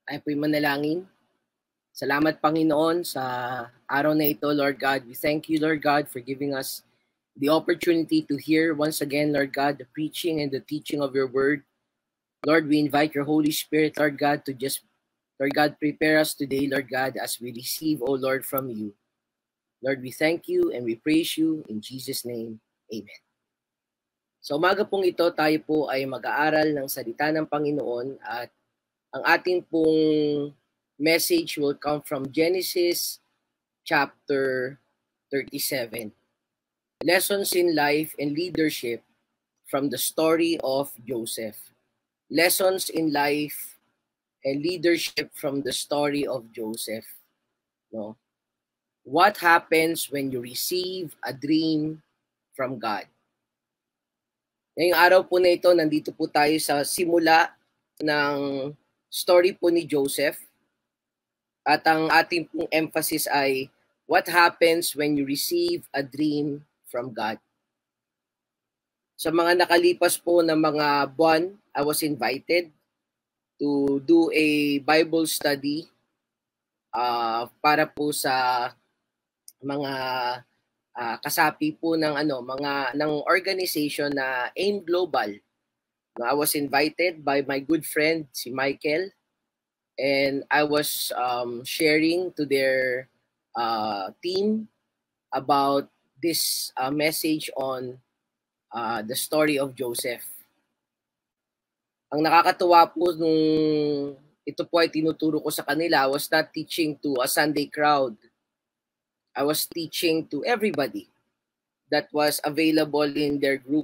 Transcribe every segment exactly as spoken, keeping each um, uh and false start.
Ay po'y manalangin. Salamat, Panginoon, sa araw na ito, Lord God. We thank you, Lord God, for giving us the opportunity to hear once again, Lord God, the preaching and the teaching of your word. Lord, we invite your Holy Spirit, Lord God, to just, Lord God, prepare us today, Lord God, as we receive, O Lord, from you. Lord, we thank you and we praise you in Jesus' name. Amen. Sa umaga pong ito, tayo po ay mag-aaral ng salita ng Panginoon at ang ating pong message will come from Genesis chapter thirty-seven. Lessons in life and leadership from the story of Joseph. Lessons in life and leadership from the story of Joseph. No? What happens when you receive a dream from God? Ngayong araw po na ito, nandito po tayo sa simula ng story po ni Joseph. At ang ating pong emphasis ay what happens when you receive a dream from God. Sa mga nakalipas po na mga buwan, I was invited to do a Bible study uh, para po sa mga uh, kasapi po ng ano, mga ng organization na AIM Global. I was invited by my good friend si Michael, and I was um, sharing to their uh, team about this uh, message on uh, the story of Joseph. Ang nakakatuwa po nung ito po ay tinuturo ko sa kanila, I was not teaching to a Sunday crowd. I was teaching to everybody that was available in their group.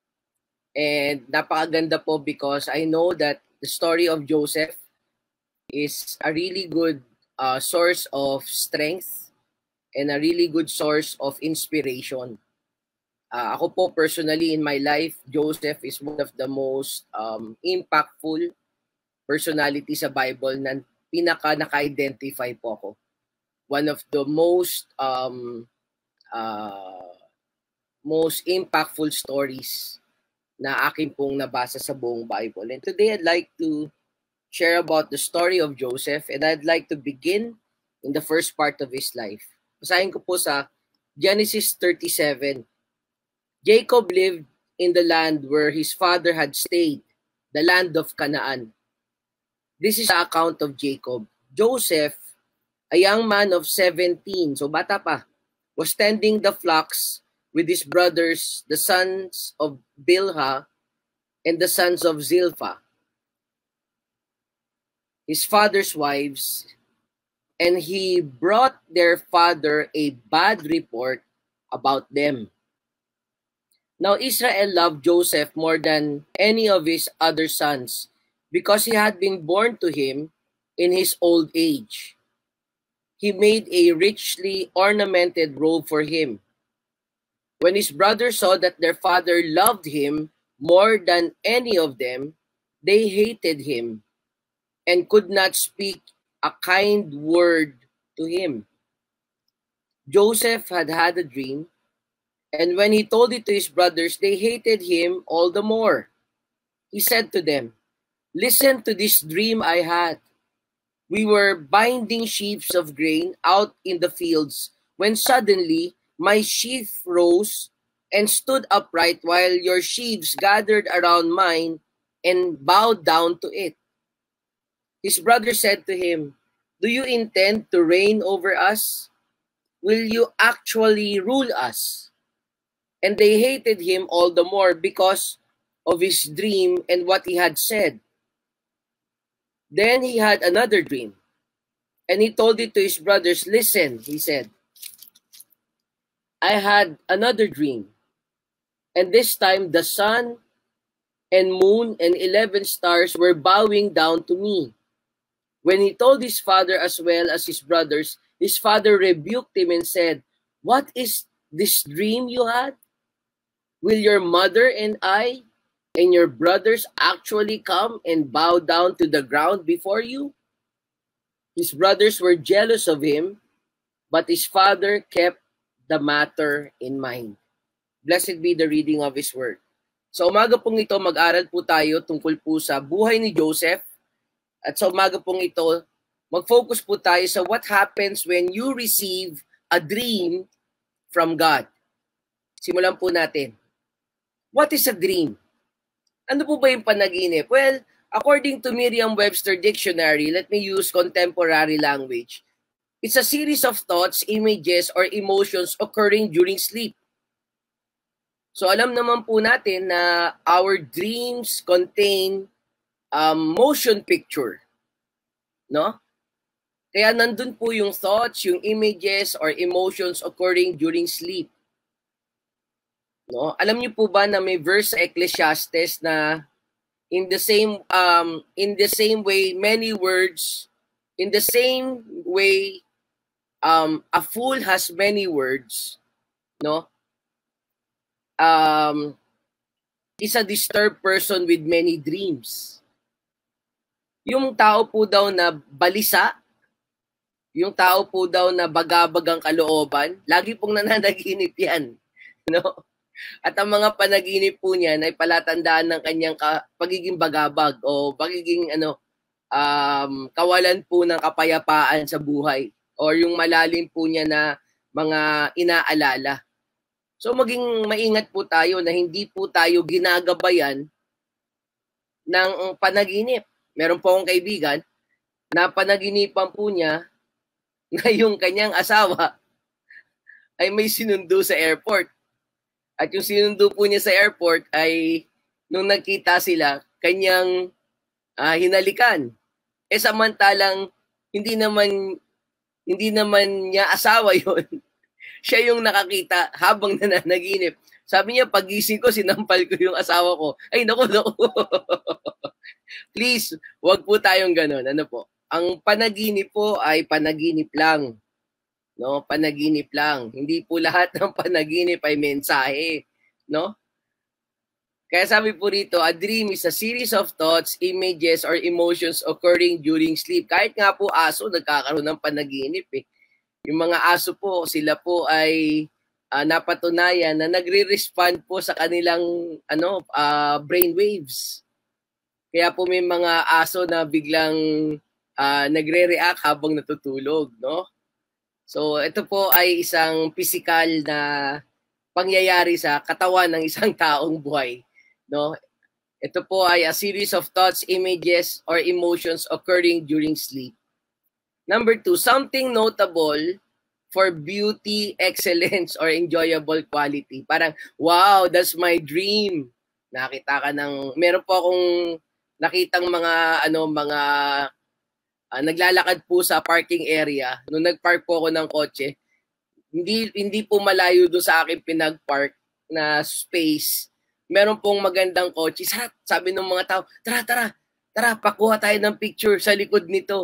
And napakaganda po because I know that the story of Joseph is a really good uh, source of strength and a really good source of inspiration. Uh, ako po personally in my life, Joseph is one of the most um, impactful personality sa Bible na pinaka naka-identify po ako. One of the most um, uh, most impactful stories na akin pong nabasa sa buong Bible. And today I'd like to share about the story of Joseph, and I'd like to begin in the first part of his life. Basahin ko po sa Genesis thirty-seven. Jacob lived in the land where his father had stayed, the land of Canaan. This is the account of Jacob. Joseph, a young man of seventeen, so bata pa, was tending the flocks with his brothers, the sons of Bilhah and the sons of Zilpah, his father's wives, and he brought their father a bad report about them. Now Israel loved Joseph more than any of his other sons, because he had been born to him in his old age. He made a richly ornamented robe for him. When his brothers saw that their father loved him more than any of them, they hated him and could not speak a kind word to him. Joseph had had a dream, and when he told it to his brothers, they hated him all the more. He said to them, "Listen to this dream I had. We were binding sheaves of grain out in the fields when suddenly my sheaf rose and stood upright while your sheaves gathered around mine and bowed down to it." His brother said to him, "Do you intend to reign over us? Will you actually rule us?" And they hated him all the more because of his dream and what he had said. Then he had another dream, and he told it to his brothers. "Listen," he said, "I had another dream, and this time the sun and moon and eleven stars were bowing down to me." When he told his father as well as his brothers, his father rebuked him and said, "What is this dream you had? Will your mother and I and your brothers actually come and bow down to the ground before you?" His brothers were jealous of him, but his father kept the matter in mind. Blessed be the reading of his word. Sa umaga pong ito, mag-aral po tayo tungkol po sa buhay ni Joseph At sa umaga pong ito, mag-focus po tayo sa what happens when you receive a dream from God. Simulan po natin. What is a dream? Ano po ba yung panaginip? Well, according to Merriam-Webster Dictionary, let me use contemporary language. It's a series of thoughts, images, or emotions occurring during sleep. So alam naman po natin na our dreams contain um, motion picture. No? Kaya nandun po yung thoughts, yung images, or emotions occurring during sleep. No? Alam niyo po ba na may verse sa Ecclesiastes na in the same um in the same way many words in the same way um a fool has many words, no? Um is a disturbed person with many dreams. Yung tao po daw na balisa, yung tao po daw na bagabagang kalooban, lagi pong nananaginip yan, no? At ang mga panaginip po niyan ay palatandaan ng kanyang ka, pagiging bagabag o pagiging ano um, kawalan po ng kapayapaan sa buhay or yung malalim po niya na mga inaalala. So maging maingat po tayo na hindi po tayo ginagabayan ng panaginip. Meron po akong kaibigan na panaginipan po niya na yung kanyang asawa ay may sinundo sa airport. At yung sinundo po niya sa airport ay nung nagkita sila, kanyang uh, hinalikan. Eh samantalang hindi naman hindi naman niya asawa yon. Siya yung nakakita habang nananaginip. Sabi niya, pagising ko, sinampal ko yung asawa ko. Ay, naku, naku. Please, wag po tayong ganun. Ano po? Ang panaginip po ay panaginip lang. No, panaginip lang. Hindi po lahat ng panaginip ay mensahe, no? Kaya sabi po rito, a dream is a series of thoughts, images, or emotions occurring during sleep. Kahit nga po aso, nagkakaroon ng panaginip eh. Yung mga aso po, sila po ay uh, napatunayan na nagre-respond po sa kanilang ano, uh, brain waves. Kaya po may mga aso na biglang uh, nagre-react habang natutulog, no? So, ito po ay isang physical na pangyayari sa katawan ng isang taong buhay, no? Ito po ay a series of thoughts, images, or emotions occurring during sleep. Number two, something notable for beauty, excellence, or enjoyable quality. Parang, wow, that's my dream. Nakita ka ng, meron po akong nakitang mga, ano, mga Uh, naglalakad po sa parking area. Nung nagpark po ako ng kotse, hindi hindi po malayo doon sa akin pinagpark na space. Meron pong magandang kotse. Sabi ng mga tao, tara, tara, tara, pakuha tayo ng picture sa likod nito.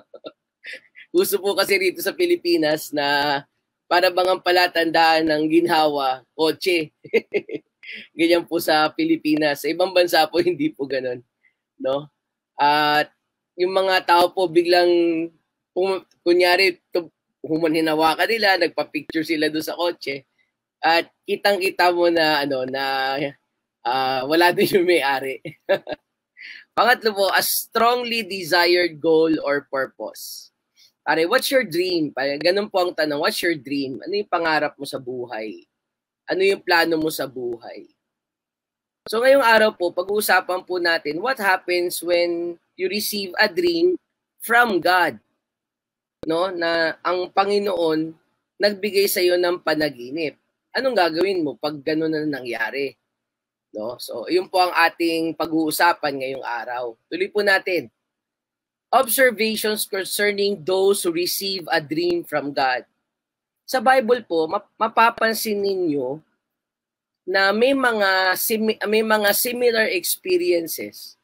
Uso po kasi rito sa Pilipinas na para bang ang palatandaan ng ginhawa, kotse. Ganyan po sa Pilipinas. Sa ibang bansa po, hindi po ganun. No? At yung mga tao po biglang, kung, kunyari, humanhinawakan nila, nagpa-picture sila doon sa kotse, at kitang-kita mo na, ano, na uh, wala din yung may-ari. Pangatlo po, a strongly desired goal or purpose. Pare, what's your dream? Pare, ganun po ang tanong, what's your dream? Ano yung pangarap mo sa buhay? Ano yung plano mo sa buhay? So ngayong araw po, pag-uusapan po natin what happens when you receive a dream from God. No, na ang Panginoon nagbigay sa iyo ng panaginip. Anong gagawin mo pag gano'n na nangyari? No? So, yun po ang ating pag-uusapan ngayong araw. Tuloy po natin. Observations concerning those who receive a dream from God. Sa Bible po, mapapansin ninyo na may mga may mga similar experiences.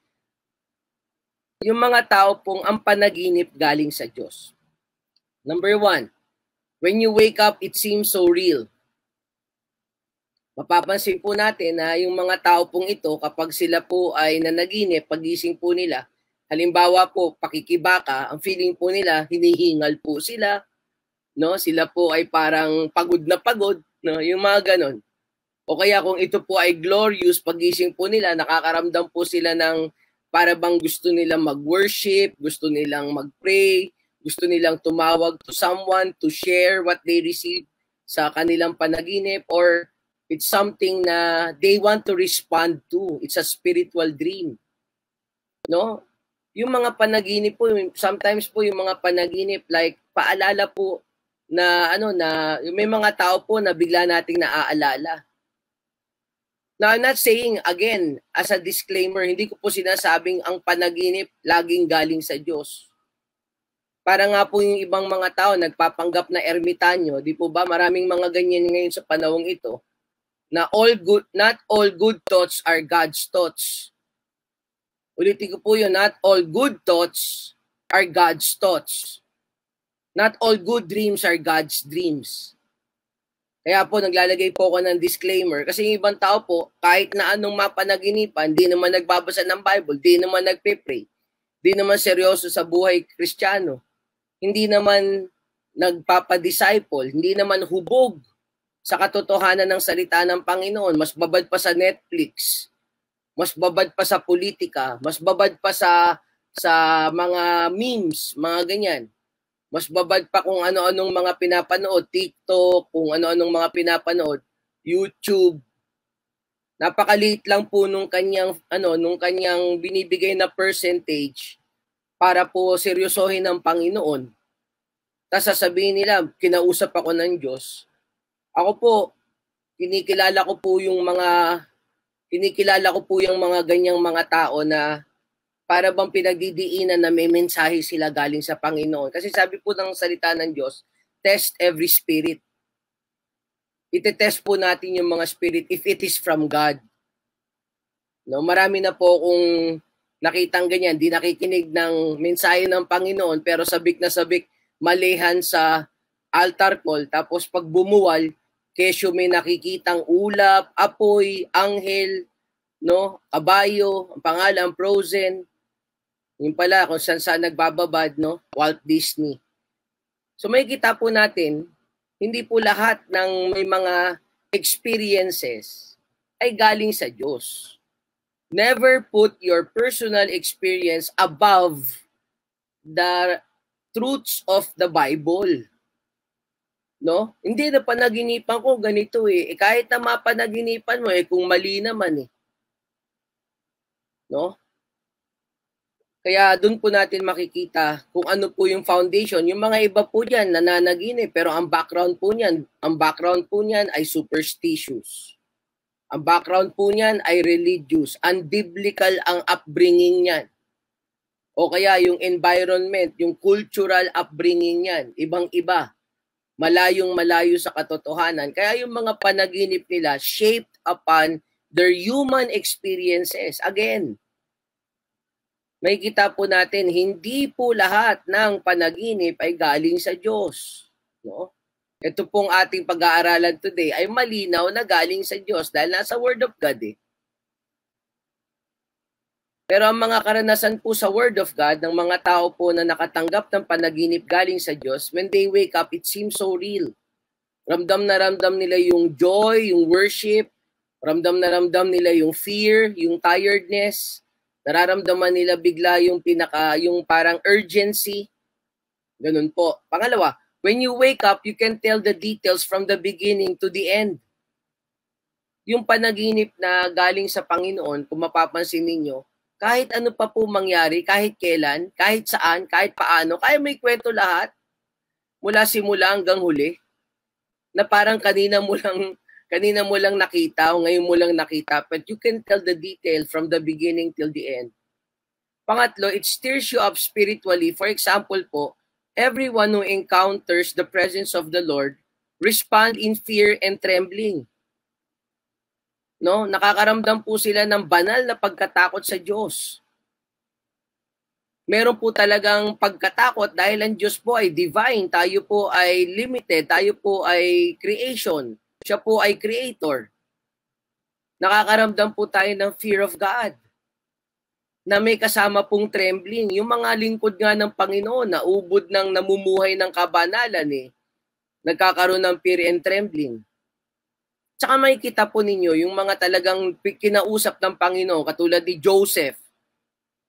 Yung mga tao pong ang panaginip galing sa Diyos. Number one, when you wake up, it seems so real. Mapapansin po natin na yung mga tao pong ito, kapag sila po ay nanaginip, pagising po nila, halimbawa po, pakikibaka, ang feeling po nila, hinihingal po sila, no? Sila po ay parang pagod na pagod, no? Yung mga ganon. O kaya kung ito po ay glorious, pagising po nila, nakakaramdam po sila ng para bang gusto nilang mag-worship, gusto nilang mag-pray, gusto nilang tumawag to someone to share what they receive sa kanilang panaginip, or it's something na they want to respond to. It's a spiritual dream. No? Yung mga panaginip po, sometimes po yung mga panaginip like paalala po na ano na may mga tao po na bigla nating naaalala. Now, I'm not saying, again, as a disclaimer, hindi ko po sinasabing ang panaginip laging galing sa Diyos. Para nga po yung ibang mga tao nagpapanggap na ermitanyo, di po ba maraming mga ganyan ngayon sa panahong ito, na all good, not all good thoughts are God's thoughts. Ulitin ko po yun, not all good thoughts are God's thoughts. Not all good dreams are God's dreams. Kaya po naglalagay po ako ng disclaimer kasi yung ibang tao po, kahit na anong mapanaginipan, di naman nagbabasa ng Bible, di naman nagpe-pray, di naman seryoso sa buhay Kristiyano, hindi naman nagpapadisciple, hindi naman hubog sa katotohanan ng salita ng Panginoon, mas babad pa sa Netflix, mas babad pa sa politika, mas babad pa sa sa mga memes, mga ganyan. Mas babad pa kung ano-anong mga pinapanood, TikTok, kung ano-anong mga pinapanood, YouTube. Napakaliit lang po nung kanyang ano, nung kanyang binibigay na percentage para po seryosohin ng Panginoon. Tapos sasabihin nila, kinausap ako ng Diyos. Ako po, kinikilala ko po yung mga kinikilala ko po yung mga ganyang mga tao na para bang pinagdidiinan na may mensahe sila galing sa Panginoon. Kasi sabi po ng salita ng Diyos, test every spirit. Ite-test po natin yung mga spirit if it is from God. No, marami na po kung nakitang ganyan, di nakikinig ng mensahe ng Panginoon, pero sabik na sabik, malihan sa altar call, tapos pag bumuwal, kesyo may nakikitang ulap, apoy, anghel, no, kabayo, ang pangalan, Frozen. Yung pala kung saan saan nagbababad, no? Walt Disney. So may kita po natin, hindi po lahat ng may mga experiences ay galing sa Diyos. Never put your personal experience above the truths of the Bible. No? Hindi na panaginipan ko ganito eh. eh kahit na mapanaginipan mo eh kung mali naman eh. No? Kaya doon po natin makikita kung ano po yung foundation. Yung mga iba po diyan nananaginip pero ang background po niyan, ang background po niyan ay superstitious. Ang background po niyan ay religious, unbiblical ang upbringing niyan. O kaya yung environment, yung cultural upbringing niyan, ibang-iba. Malayong malayo sa katotohanan. Kaya yung mga panaginip nila shaped upon their human experiences. Again, may kita po natin, hindi po lahat ng panaginip ay galing sa Diyos. No? Ito pong ating pag-aaralan today ay malinaw na galing sa Diyos dahil nasa Word of God eh. Pero ang mga karanasan po sa Word of God ng mga tao po na nakatanggap ng panaginip galing sa Diyos, when they wake up, it seems so real. Ramdam na ramdam nila yung joy, yung worship, ramdam na ramdam nila yung fear, yung tiredness, nararamdaman nila bigla yung pinaka, yung parang urgency. Ganun po. Pangalawa, when you wake up, you can tell the details from the beginning to the end. Yung panaginip na galing sa Panginoon, kung mapapansin ninyo, kahit ano pa po mangyari, kahit kailan, kahit saan, kahit paano, kaya may kwento lahat, mula simula hanggang huli, na parang kanina mo lang Kanina mo lang nakita o ngayon mo lang nakita, but you can tell the detail from the beginning till the end. Pangatlo, it stirs you up spiritually. For example po, everyone who encounters the presence of the Lord respond in fear and trembling. No, nakakaramdam po sila ng banal na pagkatakot sa Diyos. Meron po talagang pagkatakot dahil ang Diyos po ay divine, tayo po ay limited, tayo po ay creation. Siya po ay creator. Nakakaramdam po tayo ng fear of God. Na may kasama pong trembling. Yung mga lingkod nga ng Panginoon na ubod ng namumuhay ng kabanalan eh. Nagkakaroon ng fear and trembling. Tsaka makikita po ninyo yung mga talagang kinausap ng Panginoon katulad ni Joseph.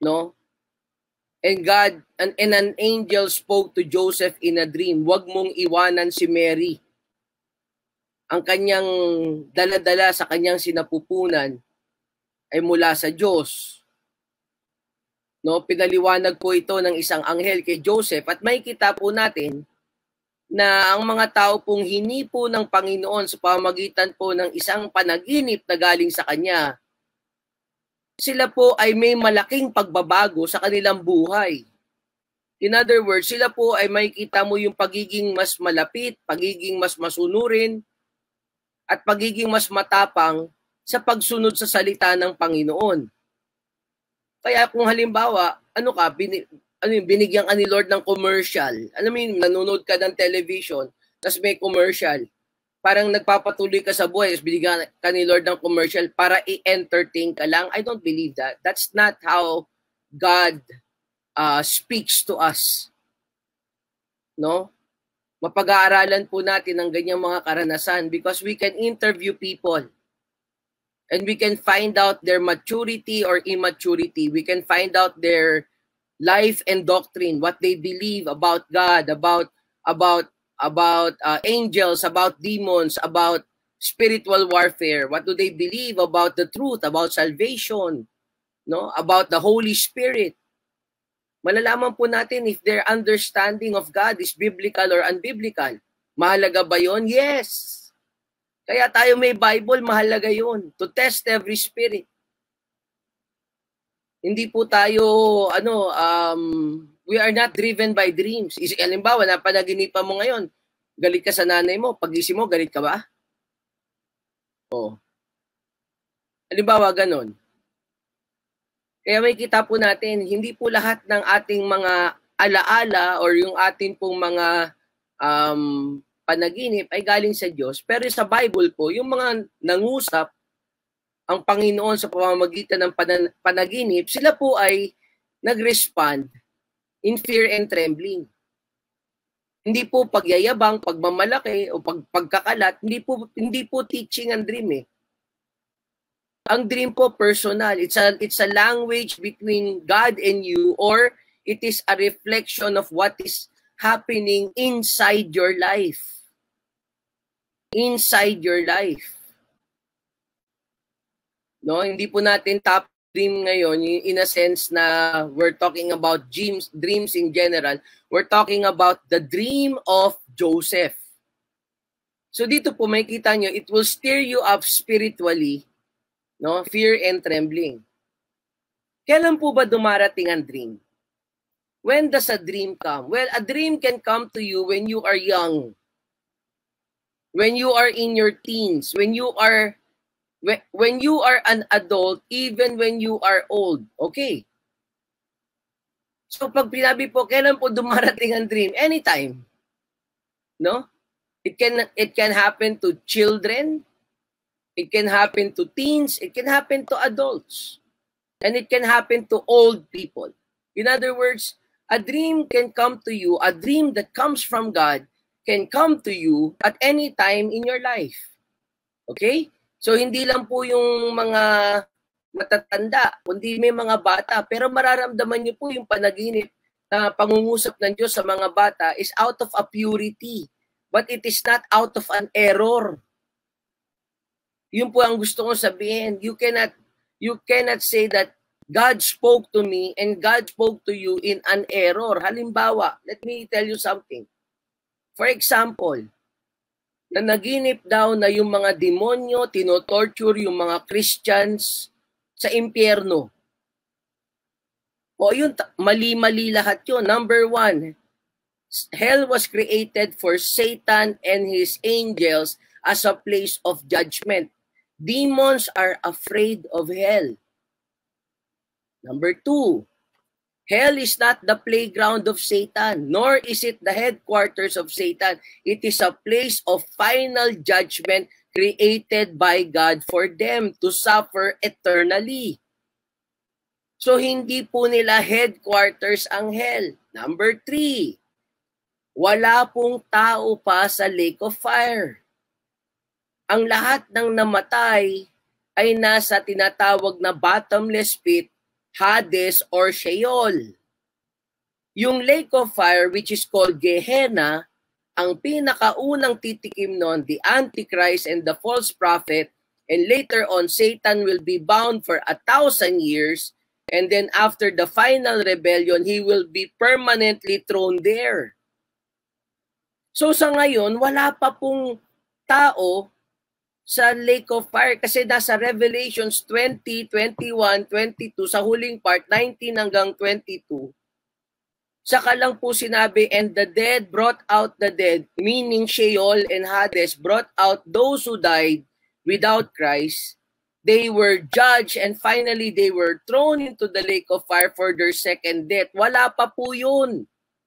No? And God, and, and an angel spoke to Joseph in a dream, "Huwag mong iwanan si Mary." Ang kanyang dala-dala sa kanyang sinapupunan ay mula sa Diyos. No, pinaliwanag po ito ng isang anghel kay Joseph, at makikita po natin na ang mga tao pong hinipo ng Panginoon sa pamamagitan po ng isang panaginip na galing sa kanya, sila po ay may malaking pagbabago sa kanilang buhay. In other words, sila po ay makikita mo yung pagiging mas malapit, pagiging mas masunurin, at pagiging mas matapang sa pagsunod sa salita ng Panginoon. Kaya kung halimbawa, ano ka, bin, ano yung, binigyan ka ni Lord ng commercial, alam mo yun, nanonood ka ng television, tapos may commercial, parang nagpapatuloy ka sa buhay, tapos binigyan ka ni Lord ng commercial para i-entertain ka lang. I don't believe that. That's not how God uh, speaks to us. No? Mapag-aaralan po natin ang ganyang mga karanasan because we can interview people and we can find out their maturity or immaturity. We can find out their life and doctrine, what they believe about God, about about about uh, angels, about demons, about spiritual warfare. What do they believe about the truth, about salvation, no? About the Holy Spirit. Malalaman po natin if their understanding of God is biblical or unbiblical. Mahalaga ba yon? Yes. Kaya tayo may Bible, mahalaga yon. To test every spirit. Hindi po tayo, ano, um, we are not driven by dreams. Halimbawa, napanaginipan mo ngayon, galit ka sa nanay mo, pagising mo, galit ka ba? Oo. Halimbawa, ganon. Kaya may kita po natin, hindi po lahat ng ating mga alaala or yung ating pong mga um, panaginip ay galing sa Diyos. Pero sa Bible po, yung mga nangusap ang Panginoon sa pamamagitan ng panaginip, sila po ay nag-respond in fear and trembling. Hindi po pagyayabang, pagmamalaki o pag, pagkakalat, hindi po hindi po teaching ang dream eh. Ang dream po personal. It's a it's a language between God and you, or it is a reflection of what is happening inside your life. Inside your life. No, hindi po natin top dream ngayon in a sense na we're talking about dreams, dreams in general. We're talking about the dream of Joseph. So dito po makikita nyo, it will stir you up spiritually, no? Fear and trembling. Kailan po ba dumarating ang dream? When does a dream come? Well, a dream can come to you when you are young. When you are in your teens, when you are when you are an adult, even when you are old. Okay. So pag pinabi po, kailan po dumarating ang dream? Anytime. No? It can it can happen to children. It can happen to teens. It can happen to adults. And it can happen to old people. In other words, a dream can come to you, a dream that comes from God can come to you at any time in your life. Okay? So hindi lang po yung mga matatanda, kundi may mga bata. Pero mararamdaman niyo po yung panaginip na pangungusap ng Diyos sa mga bata is out of a purity. But it is not out of an error. Yun po ang gusto kong sabihin. You cannot, you cannot say that God spoke to me and God spoke to you in an error. Halimbawa, let me tell you something. For example, na naginip daw na yung mga demonyo, tinotorture yung mga Christians sa impyerno. O yun, mali-mali lahat yun. Number one, hell was created for Satan and his angels as a place of judgment. Demons are afraid of hell. Number two, hell is not the playground of Satan, nor is it the headquarters of Satan. It is a place of final judgment created by God for them to suffer eternally. So hindi po nila headquarters ang hell. Number three, wala pong tao pa sa lake of fire. Ang lahat ng namatay ay nasa tinatawag na bottomless pit Hades, or Sheol. Yung lake of fire, which is called Gehenna, ang pinakaunang titikim nun, the Antichrist and the false prophet, and later on, Satan will be bound for a thousand years, and then after the final rebellion, he will be permanently thrown there. So sa ngayon, wala pa pong tao sa lake of fire kasi nasa Revelations twenty, twenty-one, twenty-two, sa huling part, nineteen hanggang twenty-two, saka lang po sinabi, and the dead brought out the dead, meaning Sheol and Hades, brought out those who died without Christ. They were judged and finally they were thrown into the lake of fire for their second death. Wala pa po yun.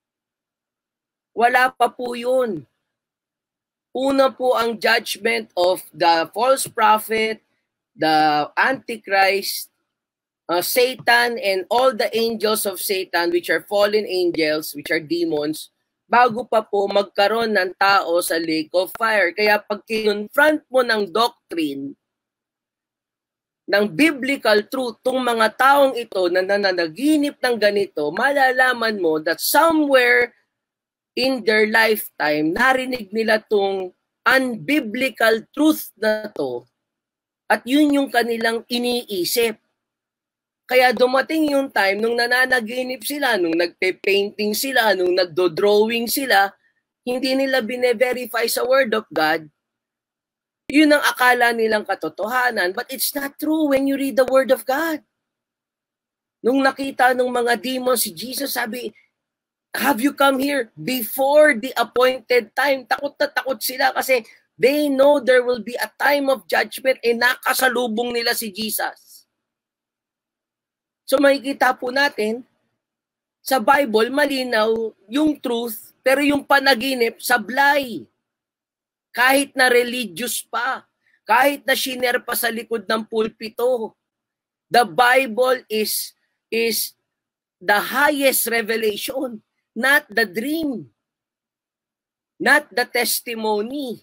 Wala pa po yun. Una po ang judgment of the false prophet, the Antichrist, uh, Satan, and all the angels of Satan, which are fallen angels, which are demons, bago pa po magkaroon ng tao sa lake of fire. Kaya pag kinonfront mo ng doctrine, ng biblical truth, tong mga taong ito na nananaginip ng ganito, malalaman mo that somewhere in their lifetime, narinig nila tong unbiblical truth na to at yun yung kanilang iniisip. Kaya dumating yung time nung nananaginip sila, nung nagpe-painting sila, nung nagdo-drawing sila, hindi nila bine-verify sa Word of God. Yun ang akala nilang katotohanan, but it's not true when you read the Word of God. Nung nakita ng mga demons si Jesus, sabi, have you come here before the appointed time? Takot na takot sila kasi they know there will be a time of judgment and nakasalubong nila si Jesus. So makikita po natin, sa Bible, malinaw yung truth, pero yung panaginip, sablay. Kahit na religious pa, kahit na shiner pa sa likod ng pulpito, the Bible is, is the highest revelation. Not the dream. Not the testimony.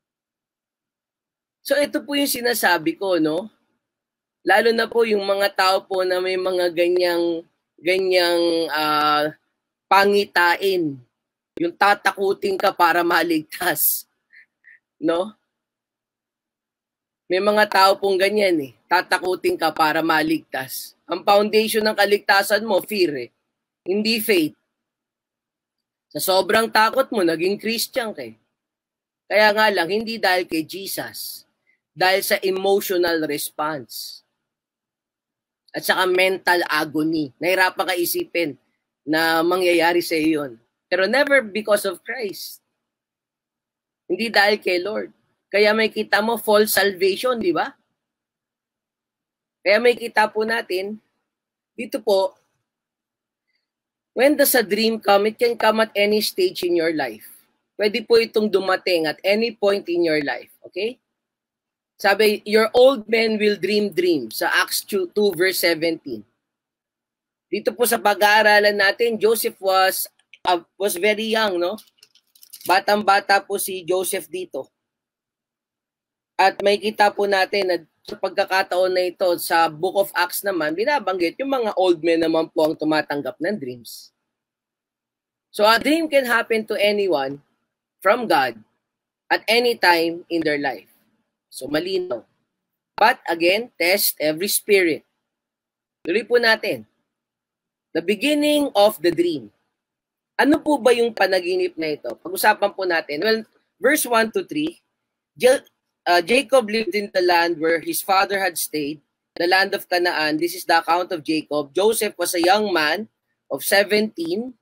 So ito po yung sinasabi ko, no? Lalo na po yung mga tao po na may mga ganyang, ganyang uh, pangitain. Yung tatakutin ka para maligtas. No? May mga tao pong ganyan eh. Tatakutin ka para maligtas. Ang foundation ng kaligtasan mo, fear eh. Hindi faith. Sa sobrang takot mo, naging Christian ka eh. Kaya nga lang, hindi dahil kay Jesus. Dahil sa emotional response. At saka mental agony. Nahirapan ka isipin na mangyayari sa iyo yun. Pero never because of Christ. Hindi dahil kay Lord. Kaya may kita mo false salvation, di ba? Kaya may kita po natin, dito po, when does a dream come? It can come at any stage in your life. Pwede po itong dumating at any point in your life. Okay? Sabi, your old men will dream dreams sa Acts two verse seventeen. Dito po sa pag-aaralan natin, Joseph was uh, was very young, no? Batang-bata po si Joseph dito. At may kita po natin na sa pagkakataon na ito, sa Book of Acts naman, binabanggit yung mga old men naman po ang tumatanggap ng dreams. So a dream can happen to anyone from God at any time in their life. So malinaw. But again, test every spirit. Tuloy po natin. The beginning of the dream. Ano po ba yung panaginip na ito? Pag-usapan po natin. Well, verse one to three, uh, Jacob lived in the land where his father had stayed, the land of Canaan. This is the account of Jacob. Joseph was a young man of seventeen,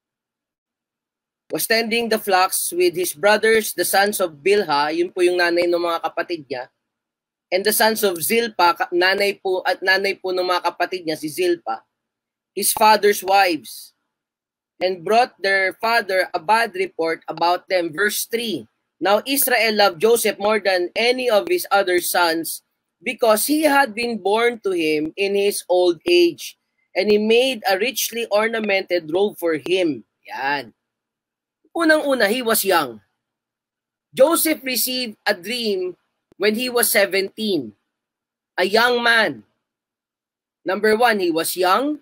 was tending the flocks with his brothers, the sons of Bilhah, yun po yung nanay ng mga kapatid niya, and the sons of Zilpah, nanay po at nanay po ng mga kapatid niya, si Zilpah, his father's wives, and brought their father a bad report about them. Verse three, now Israel loved Joseph more than any of his other sons because he had been born to him in his old age, and he made a richly ornamented robe for him. Yan. Unang-una, he was young. Joseph received a dream when he was seventeen. A young man. Number one, he was young.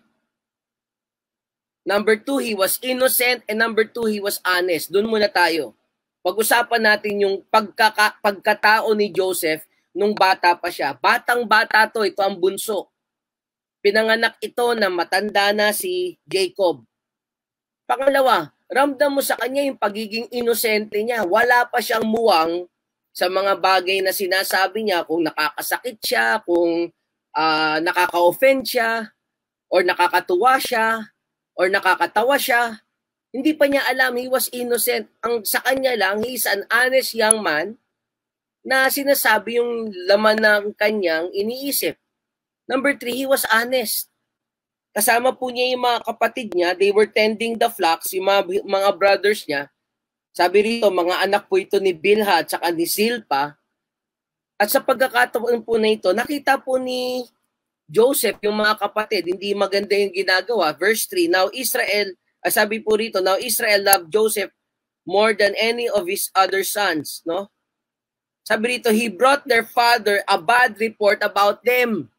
Number two, he was innocent. And number two, he was honest. Doon muna tayo. Pag-usapan natin yung pagkaka, pagkatao ni Joseph nung bata pa siya. Batang-bata to, ito ang bunso. Pinanganak ito na matanda na si Jacob. Pangalawa, ramdam mo sa kanya yung pagiging inosente niya. Wala pa siyang muwang sa mga bagay na sinasabi niya, kung nakakasakit siya, kung uh, nakaka-offend siya, or nakakatuwa siya, or nakakatawa siya. Hindi pa niya alam, he was innocent. Ang sa kanya lang, he is an honest young man na sinasabi yung laman ng kanyang iniisip. Number three, he was honest. Kasama po niya yung mga kapatid niya, they were tending the flocks, yung mga, mga brothers niya. Sabi rito, mga anak po ito ni Bilha at saka ni Silpa. At sa pagkakataon po na ito, nakita po ni Joseph yung mga kapatid, hindi maganda yung ginagawa. Verse three, now Israel, ah, sabi po rito, now Israel loved Joseph more than any of his other sons. No? Sabi rito, he brought their father a bad report about them.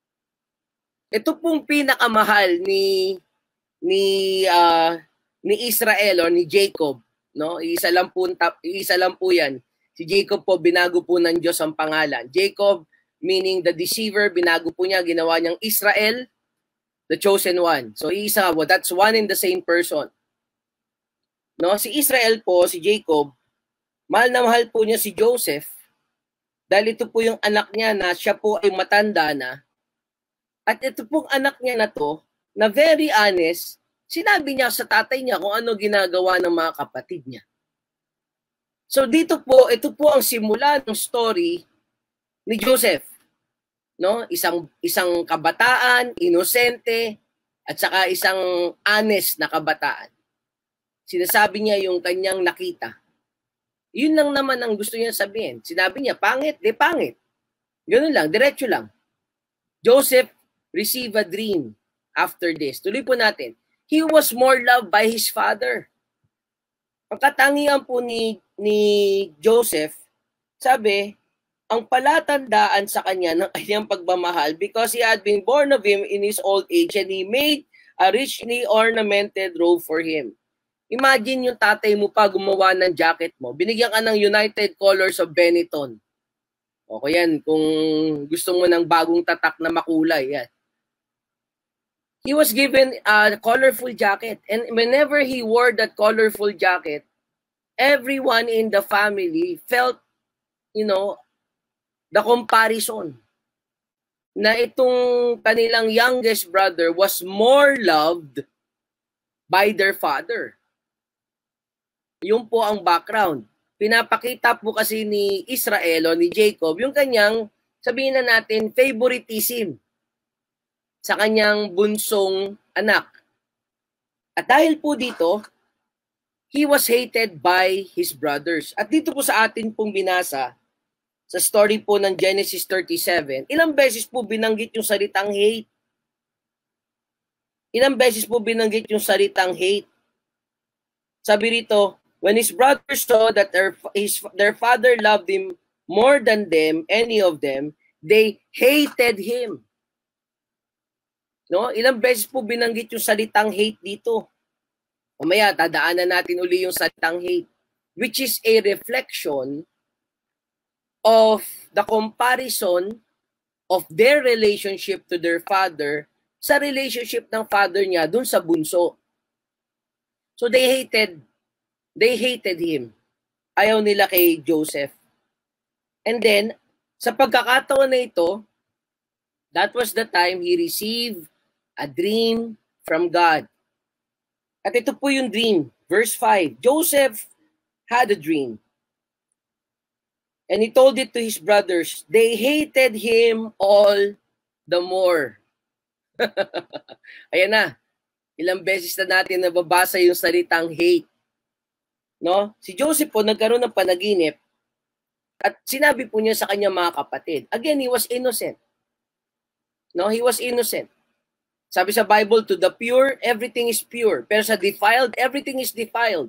Ito pong pinakamahal ni ni uh, ni Israel o ni Jacob, no? Isa lang po isa lang po 'yan. Si Jacob po binago po ng Diyos ang pangalan. Jacob meaning the deceiver, binago po niya, ginawa niyang Israel, the chosen one. So isa, well, that's one in the same person. No, si Israel po, si Jacob, mahal na mahal po niya si Joseph. Dahil ito po yung anak niya na siya po ay matanda na. At ito pong anak niya na to, na very honest, sinabi niya sa tatay niya kung ano ginagawa ng mga kapatid niya. So dito po, ito po ang simula ng story ni Joseph. No? Isang, isang kabataan, inosente, at saka isang honest na kabataan. Sinasabi niya yung kanyang nakita. Yun lang naman ang gusto niya sabihin. Sinabi niya, pangit, de pangit. Ganun lang, diretso lang. Joseph receive a dream after this. Tuloy po natin. He was more loved by his father. Ang katangian po ni, ni Joseph, sabi, ang palatandaan sa kanya ng kanyang pagmamahal because he had been born of him in his old age and he made a richly ornamented robe for him. Imagine yung tatay mo pa gumawa ng jacket mo. Binigyan ka ng United Colors of Benetton. O yan, kung gusto mo ng bagong tatak na makulay, yan. He was given a colorful jacket. And whenever he wore that colorful jacket, everyone in the family felt, you know, the comparison. Na itong kanilang youngest brother was more loved by their father. Yun po ang background. Pinapakita po kasi ni Israel o ni Jacob yung kanyang, sabihin na natin, favoritism sa kanyang bunsong anak. At dahil po dito, he was hated by his brothers. At dito po sa atin pong binasa, sa story po ng Genesis thirty-seven, ilang beses po binanggit yung salitang hate. Ilang beses po binanggit yung salitang hate. Sabi rito, when his brothers saw that their, his, their father loved him more than them, any of them, they hated him. No? Ilang beses po binanggit yung salitang hate dito. Mamaya, tadaanan natin uli yung salitang hate, which is a reflection of the comparison of their relationship to their father sa relationship ng father niya dun sa bunso. So they hated, they hated him. Ayaw nila kay Joseph. And then, sa pagkakataon na ito, that was the time he received a dream from God. At ito po yung dream. Verse five, Joseph had a dream. And he told it to his brothers. They hated him all the more. Ayan na. Ilang beses na natin nababasa yung salitang hate. No? Si Joseph po nagkaroon ng panaginip at sinabi po niya sa kanyang mga kapatid. Again, he was innocent. No, he was innocent. Sabi sa Bible, to the pure, everything is pure. Pero sa defiled, everything is defiled.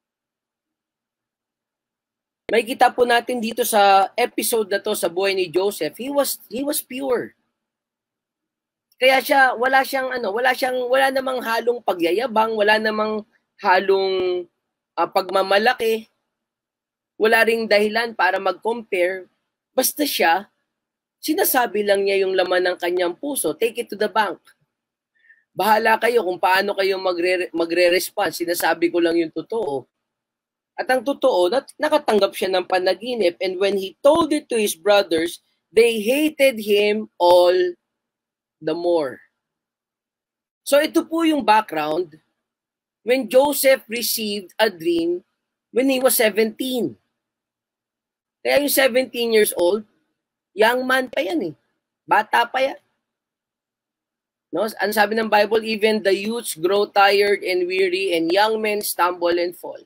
May kita po natin dito sa episode na to sa buhay ni Joseph, he was he was pure. Kaya siya, wala siyang ano, wala siyang, wala namang halong pagyayabang, wala namang halong uh, pagmamalaki, wala ring dahilan para mag-compare. Basta siya, sinasabi lang niya yung laman ng kanyang puso. Take it to the bank. Bahala kayo kung paano kayo magre- magre-respond. Sinasabi ko lang yung totoo. At ang totoo, nat- nakatanggap siya ng panaginip, and when he told it to his brothers, they hated him all the more. So ito po yung background when Joseph received a dream when he was seventeen. Kaya yung seventeen years old, young man pa yan eh. Bata pa yan. No? Ano sabi ng Bible? Even the youths grow tired and weary, and young men stumble and fall.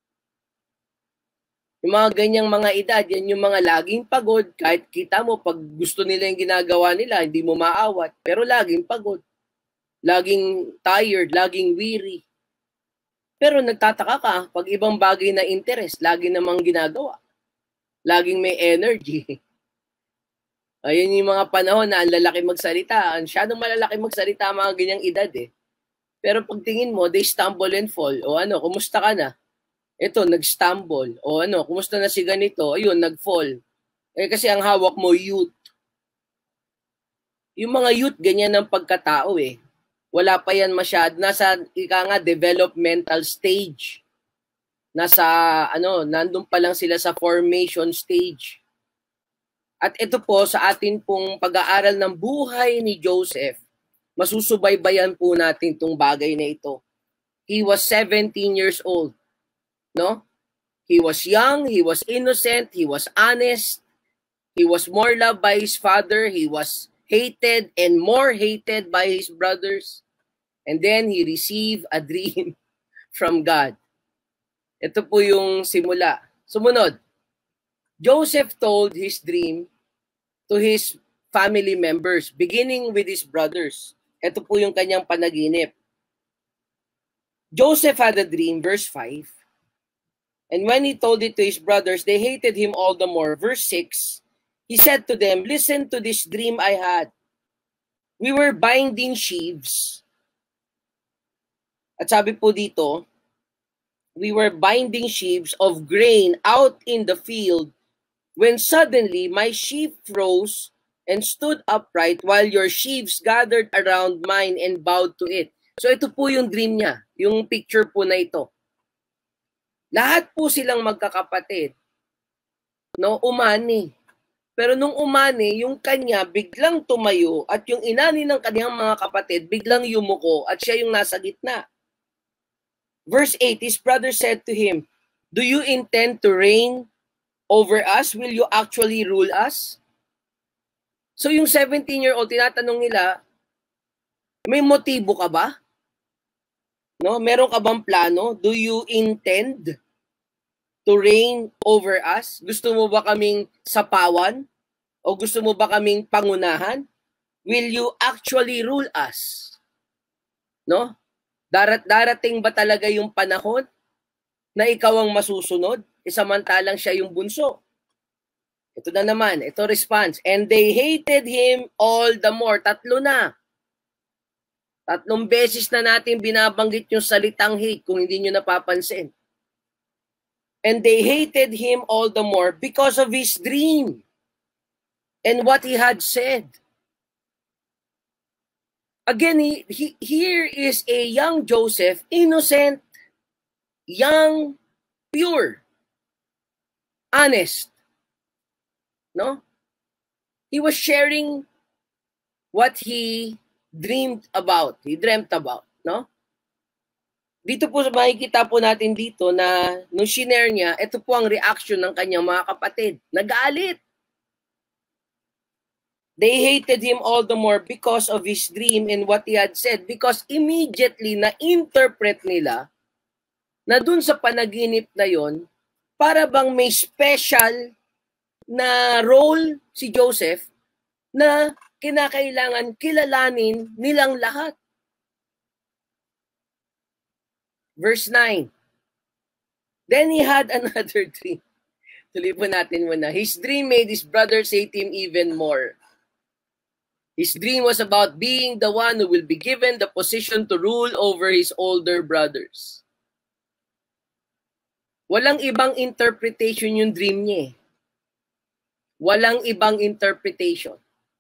Yung mga ganyang mga edad, yan yung mga laging pagod. Kahit kita mo, pag gusto nila yung ginagawa nila, hindi mo maawat. Pero laging pagod. Laging tired, laging weary. Pero nagtataka ka, pag ibang bagay na interest, lagi namang ginagawa. Laging may energy. Ayun yung mga panahon na ang lalaki magsalita. Masyadong malalaki magsalita mga ganyang edad eh. Pero pag tingin mo, they stumble and fall. O ano, kumusta ka na? Ito, nag-stumble. O ano, kumusta na si ganito? Ayun, nag-fall. Eh kasi ang hawak mo, youth. Yung mga youth, ganyan ang pagkatao eh. Wala pa yan masyad. Nasa, ika nga, developmental stage. Nasa, ano, nandun pa lang sila sa formation stage. At ito po, sa atin pong pag-aaral ng buhay ni Joseph, masusubaybayan po natin itong bagay na ito. He was seventeen years old. No? He was young, he was innocent, he was honest, he was more loved by his father, he was hated and more hated by his brothers. And then he received a dream from God. Ito po yung simula. Sumunod, Joseph told his dream to his family members, beginning with his brothers. Ito po yung kanyang panaginip. Joseph had a dream, verse five. And when he told it to his brothers, they hated him all the more. Verse six, he said to them, listen to this dream I had. We were binding sheaves. At sabi po dito, we were binding sheaves of grain out in the field when suddenly my sheaf rose and stood upright while your sheaves gathered around mine and bowed to it. So ito po yung dream niya, yung picture po na ito. Lahat po silang magkakapatid, no, umani. Pero nung umani, yung kanya biglang tumayo at yung inani ng kanyang mga kapatid biglang yumuko at siya yung nasa gitna. Verse eight, his brother said to him, do you intend to reign over us? Will you actually rule us? So yung seventeen-year-old, tinatanong nila, may motibo ka ba? No, meron ka bang plano? Do you intend to reign over us? Gusto mo ba kaming sapawan? O gusto mo ba kaming pangunahan? Will you actually rule us? No? Darat darating ba talaga yung panahon na ikaw ang masusunod? Isamantalang siya yung bunso. Ito na naman, ito response. And they hated him all the more. Tatlo na. Tatlong beses na natin binabanggit yung salitang hate kung hindi nyo napapansin. And they hated him all the more because of his dream and what he had said. Again, he, he, here is a young Joseph, innocent, young, pure, honest. No? He was sharing what he dreamed about. He dreamt about, no? Dito po makikita po natin dito na nung shinare niya, ito po ang reaction ng kanyang mga kapatid. Nagalit. They hated him all the more because of his dream and what he had said. Because immediately na-interpret nila na dun sa panaginip na yon, para bang may special na role si Joseph na kinakailangan kilalanin nilang lahat. Verse nine. Then he had another dream. Tuloy po natin muna. His dream made his brothers hate him even more. His dream was about being the one who will be given the position to rule over his older brothers. Walang ibang interpretation yung dream niya eh. Walang ibang interpretation.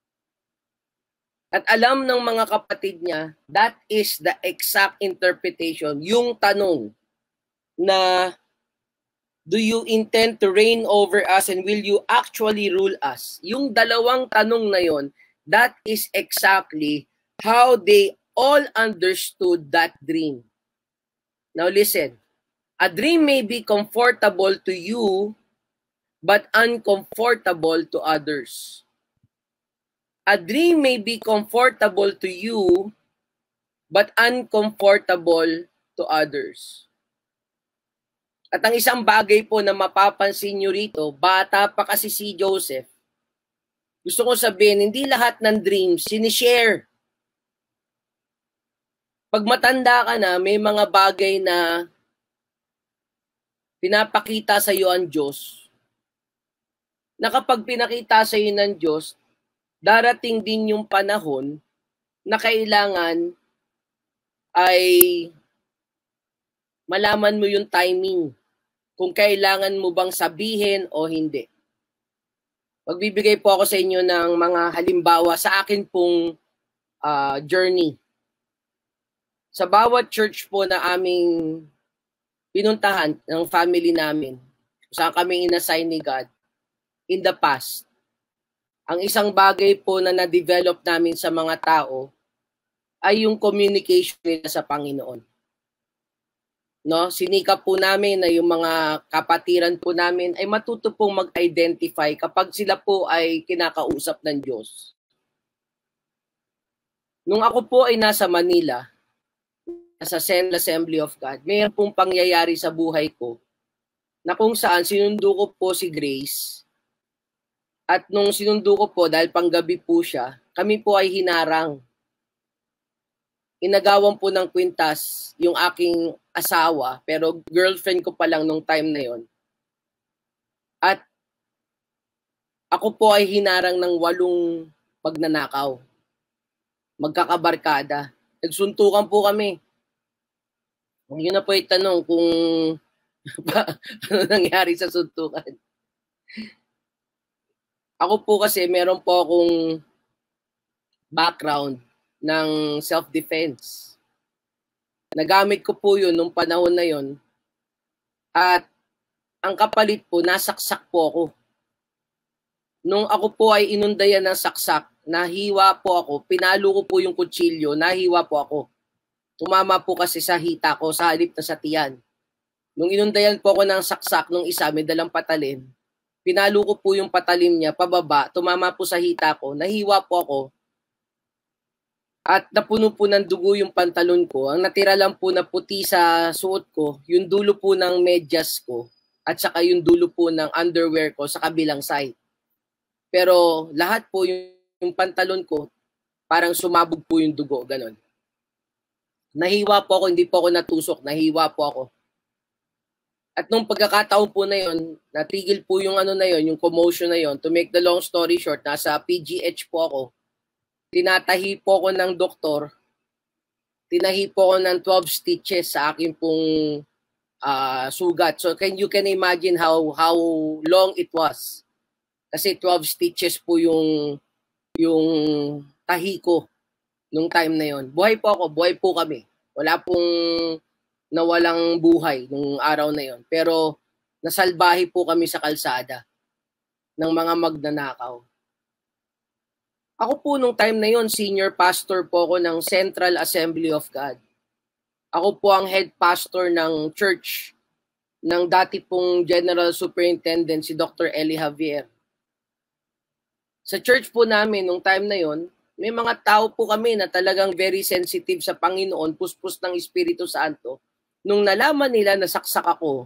At alam ng mga kapatid niya, that is the exact interpretation. Yung tanong na, do you intend to reign over us and will you actually rule us? Yung dalawang tanong na yon, that is exactly how they all understood that dream. Now listen, a dream may be comfortable to you, but uncomfortable to others. A dream may be comfortable to you, but uncomfortable to others. At ang isang bagay po na mapapansin nyo rito, bata pa kasi si Joseph. Gusto ko sabihin, hindi lahat ng dreams sinishare. Pag matanda ka na, may mga bagay na pinapakita sa iyo ang Diyos, na kapag pinakita sa iyo ng Diyos, darating din yung panahon na kailangan ay malaman mo yung timing, kung kailangan mo bang sabihin o hindi. Magbibigay po ako sa inyo ng mga halimbawa sa akin pong uh, journey. Sa bawat church po na aming pinuntahan ng family namin, saan kami inassign ni God, in the past, ang isang bagay po na na-develop namin sa mga tao ay yung communication nila sa Panginoon. No, sinikap po namin na yung mga kapatiran po namin ay matuto pong mag-identify kapag sila po ay kinakausap ng Diyos. Nung ako po ay nasa Manila, sa Central Assembly of God, mayroon pong pangyayari sa buhay ko na kung saan sinundo ko po si Grace. At nung sinundo ko po, dahil panggabi po siya, kami po ay hinarang. Inagawan po ng kwintas yung aking asawa, pero girlfriend ko pa lang nung time na yon. At ako po ay hinarang ng walong magnanakaw. Magkakabarkada. Nagsuntukan po kami. Huwag nyo na po itanong kung ano nangyari sa suntukan. Ako po kasi meron po akong background ng self-defense. Nagamit ko po yun nung panahon na yun. At ang kapalit po, nasaksak po ako. Nung ako po ay inundayan ng saksak, nahiwa po ako, pinalo ko po yung kutsilyo, nahiwa po ako. Tumama po kasi sa hita ko, sa halip na sa tiyan. Nung inundayan po ako ng saksak, nung isa, may dalang patalim, pinalo ko po yung patalim niya, pababa, tumama po sa hita ko, nahiwa po ako, at napuno po ng dugo yung pantalon ko. Ang natira lang po na puti sa suot ko, yung dulo po ng medyas ko, at saka yung dulo po ng underwear ko sa kabilang side. Pero lahat po yung, yung pantalon ko, parang sumabog po yung dugo, ganon. Nahiwa po ako, hindi po ako natusok, nahiwa po ako. At nung pagkakataon po na yon, natigil po yung ano na yon, yung commotion na yon. To make the long story short, nasa P G H po ako. Tinatahi po ako ng doktor. Tinahi po ako ng twelve stitches sa akin pong uh, sugat. So can you can imagine how how long it was. Kasi twelve stitches po yung yung tahi ko nung time na yon. Buhay po ako, buhay po kami. Wala pong nawalang buhay nung araw na yon. Pero nasalbahi po kami sa kalsada ng mga magnanakaw. Ako po nung time na yon, senior pastor po ako ng Central Assembly of God. Ako po ang head pastor ng church ng dati pong General Superintendent si Doctor Eli Javier. Sa church po namin nung time na yon, may mga tao po kami na talagang very sensitive sa Panginoon, puspos ng Espiritu Santo. Nung nalaman nila na saksak ako,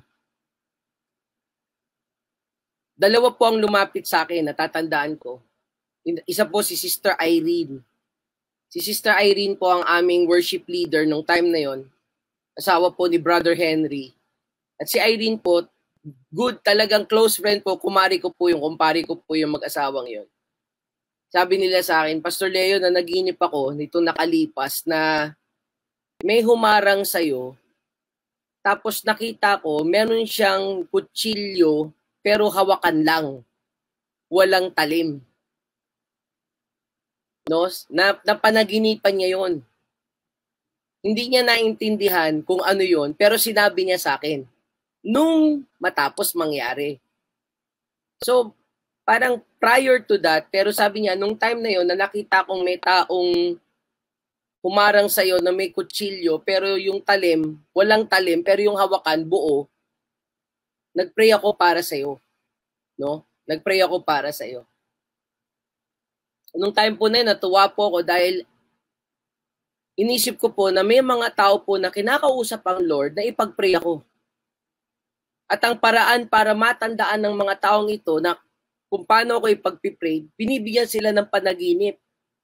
dalawa po ang lumapit sa akin, natatandaan ko. Isa po si Sister Irene. Si Sister Irene po ang aming worship leader nung time na yon. Asawa po ni Brother Henry. At si Irene po, good, talagang close friend po, kumari ko po yung, kumpari ko po yung mag-asawang yon. Sabi nila sa akin, Pastor Leo, na naginip ako nitong nakalipas na may humarang sa'yo, tapos nakita ko, meron siyang kutsilyo, pero hawakan lang. Walang talim. No? Na, napanaginipan niya yon. Hindi niya naintindihan kung ano yon, pero sinabi niya sa akin, nung matapos mangyari. So, parang prior to that, pero sabi niya, nung time na yon, na nakita kong may taong humarang sa'yo na may kutsilyo, pero yung talim, walang talim, pero yung hawakan, buo, nagpray ako para sa'yo. No? Nagpray ako para sa'yo. Nung time po na yun, natuwa po ako dahil inisip ko po na may mga tao po na kinakausap ang Lord na ipag-pray ako. At ang paraan para matandaan ng mga taong ito na kung paano ako ipag-pray, binibigyan sila ng panaginip.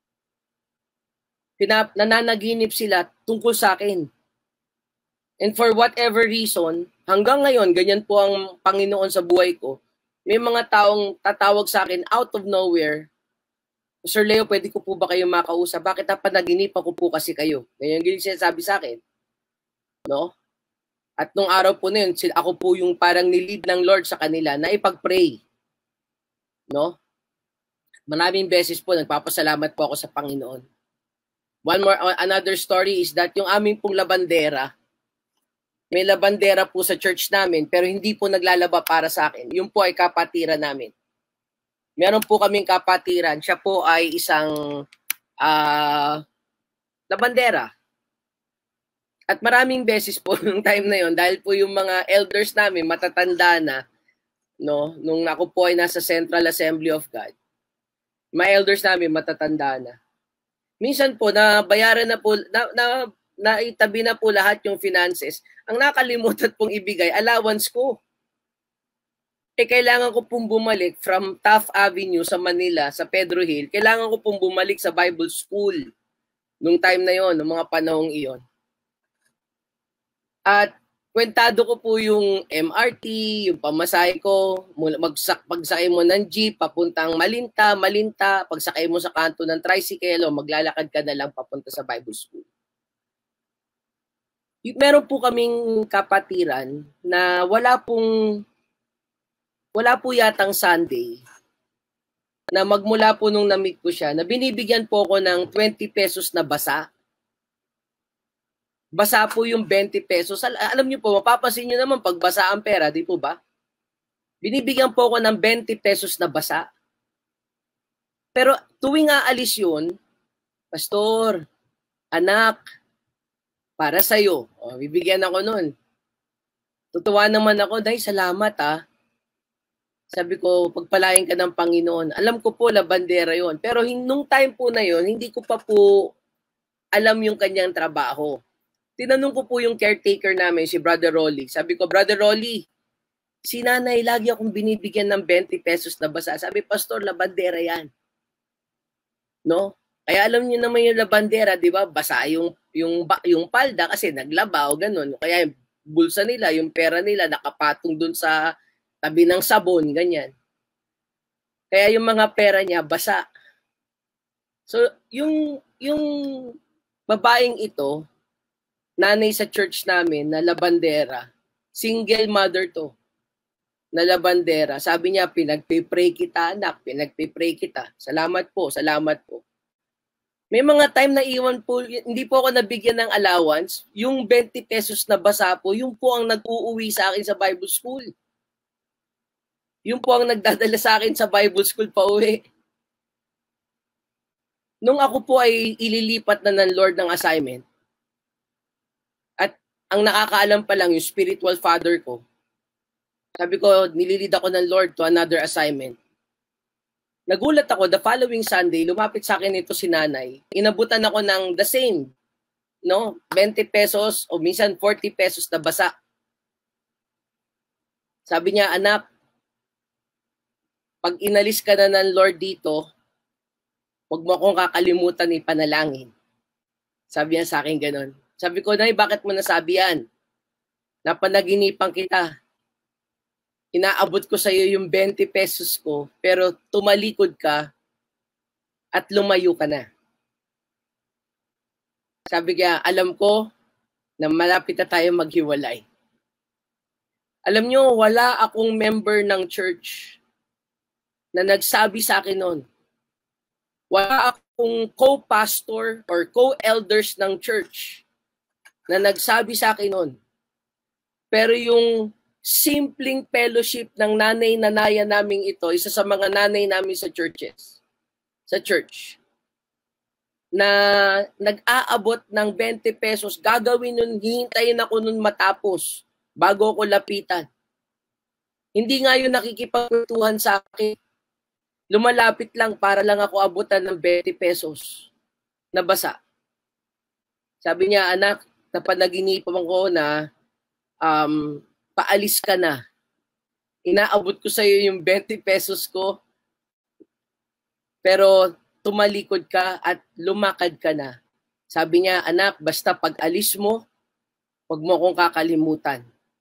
Pinap- nananaginip sila tungkol sa akin. And for whatever reason, hanggang ngayon, ganyan po ang Panginoon sa buhay ko, may mga taong tatawag sa akin out of nowhere, Sir Leo, pwede ko po ba kayo makausap? Bakit napanaginipan ko po kasi kayo? Ganyan yung sinasabi sa akin. No? At nung araw po na yun, ako po yung parang nilid ng Lord sa kanila na ipag-pray. No? Maraming beses po, nagpapasalamat po ako sa Panginoon. One more, another story is that yung aming pong labandera, may labandera po sa church namin, pero hindi po naglalaba para sa akin. Yung po ay kapatiran namin. Meron po kaming kapatiran. Siya po ay isang uh, labandera. At maraming beses po nung time na yon, dahil po yung mga elders namin matatanda na, no, nung ako po ay nasa Central Assembly of God, mga elders namin matatanda na. Minsan po, nabayaran na po, na, na, naitabi na po lahat yung finances. Ang nakalimutan pong ibigay, allowance ko. Eh, kailangan ko pong bumalik from Taft Avenue sa Manila, sa Pedro Hill. Kailangan ko pong bumalik sa Bible School nung time na yon, nung mga panahong iyon. At kwentado ko po yung M R T, yung pamasahe ko, magsak, pagsakay mo ng jeep, papuntang Malinta, Malinta, pagsakay mo sa kanto ng tricycle, o maglalakad ka na lang papunta sa Bible School. Meron po kaming kapatiran na wala pong wala po yatang Sunday na magmula po nung na-meet ko siya, na binibigyan po ko ng twenty pesos na basa. Basa po yung twenty pesos. Al- alam niyo po, mapapansin niyo naman pag basa ang pera, di po ba? Binibigyan po ko ng twenty pesos na basa. Pero tuwing aalis yun, Pastor, anak, para sa'yo. O, bibigyan ako nun. Tutuwa naman ako, dahil salamat ah. Sabi ko, pagpalain ka ng Panginoon. Alam ko po, labandera yon. Pero nung time po na yon, hindi ko pa po alam yung kanyang trabaho. Tinanong ko po yung caretaker namin, si Brother Rolly. Sabi ko, Brother Rolly, si nanay lagi akong binibigyan ng twenty pesos na basa. Sabi, Pastor, labandera yan. No? Kaya alam niyo naman yung labandera, di ba? Basa yung, yung, yung palda kasi naglaba o ganun. Kaya yung bulsa nila, yung pera nila, nakapatong dun sa tabi ng sabon, ganyan. Kaya yung mga pera niya, basa. So, yung, yung babaeng ito, nanay sa church namin na labandera, single mother to, na labandera. Sabi niya, pinagpipray kita, anak, pinagpipray kita. Salamat po, salamat po. May mga time na iwan po, hindi po ako nabigyan ng allowance. Yung twenty pesos na basa po, yung po ang nag-uuwi sa akin sa Bible School. Yung po ang nagdadala sa akin sa Bible School pa uwi. Nung ako po ay ililipat na ng Lord ng assignment, at ang nakakaalam pa lang yung spiritual father ko, sabi ko, nililid ako ng Lord to another assignment. Nagulat ako, the following Sunday, lumapit sa akin ito si nanay. Inabutan ako ng the same, no? twenty pesos o minsan forty pesos na basa. Sabi niya, anak, pag inalis ka na ng Lord dito, huwag mo akong kakalimutan ipanalangin. Sabi niya sa akin ganun. Sabi ko, Nay, bakit mo nasabi yan? Napanaginipan kita. Inaabot ko sa iyo yung twenty pesos ko, pero tumalikod ka, at lumayo ka na. Sabi niya, alam ko na malapit na tayo maghiwalay. Alam nyo, wala akong member ng church na nagsabi sa akin noon. Wala akong co-pastor or co-elders ng church na nagsabi sa akin noon. Pero yung simpleng fellowship ng nanay-nanaya namin ito, isa sa mga nanay namin sa churches, sa church, na nag-aabot ng twenty pesos, gagawin nun, hihintayin ako nun matapos bago ako lapitan. Hindi nga yun nakikipagkwentuhan sa akin. Lumalapit lang para lang ako abutan ng twenty pesos na basa. Sabi niya, anak, napanaginipan ko na um, paalis ka na. Inaabot ko sa iyo yung twenty pesos ko, pero tumalikod ka at lumakad ka na. Sabi niya, anak, basta pag alis mo, huwag mo akong kakalimutan.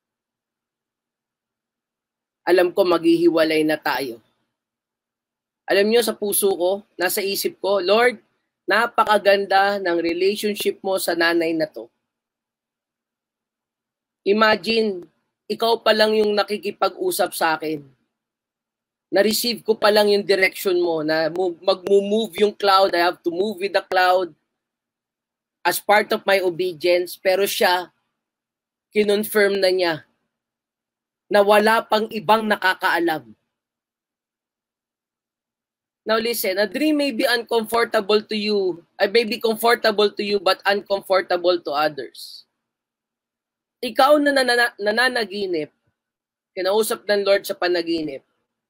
Alam ko maghihiwalay na tayo. Alam niyo, sa puso ko, nasa isip ko, Lord, napakaganda ng relationship mo sa nanay na to. Imagine, ikaw pa lang yung nakikipag-usap sa akin. Na-receive ko pa lang yung direction mo na mag-move yung cloud. I have to move with the cloud as part of my obedience. Pero siya, kinonfirm na niya na wala pang ibang nakakaalam. Now listen, a dream may be uncomfortable to you. I may be comfortable to you but uncomfortable to others. Ikaw na nanana- nananaginip, kinausap ng Lord sa panaginip.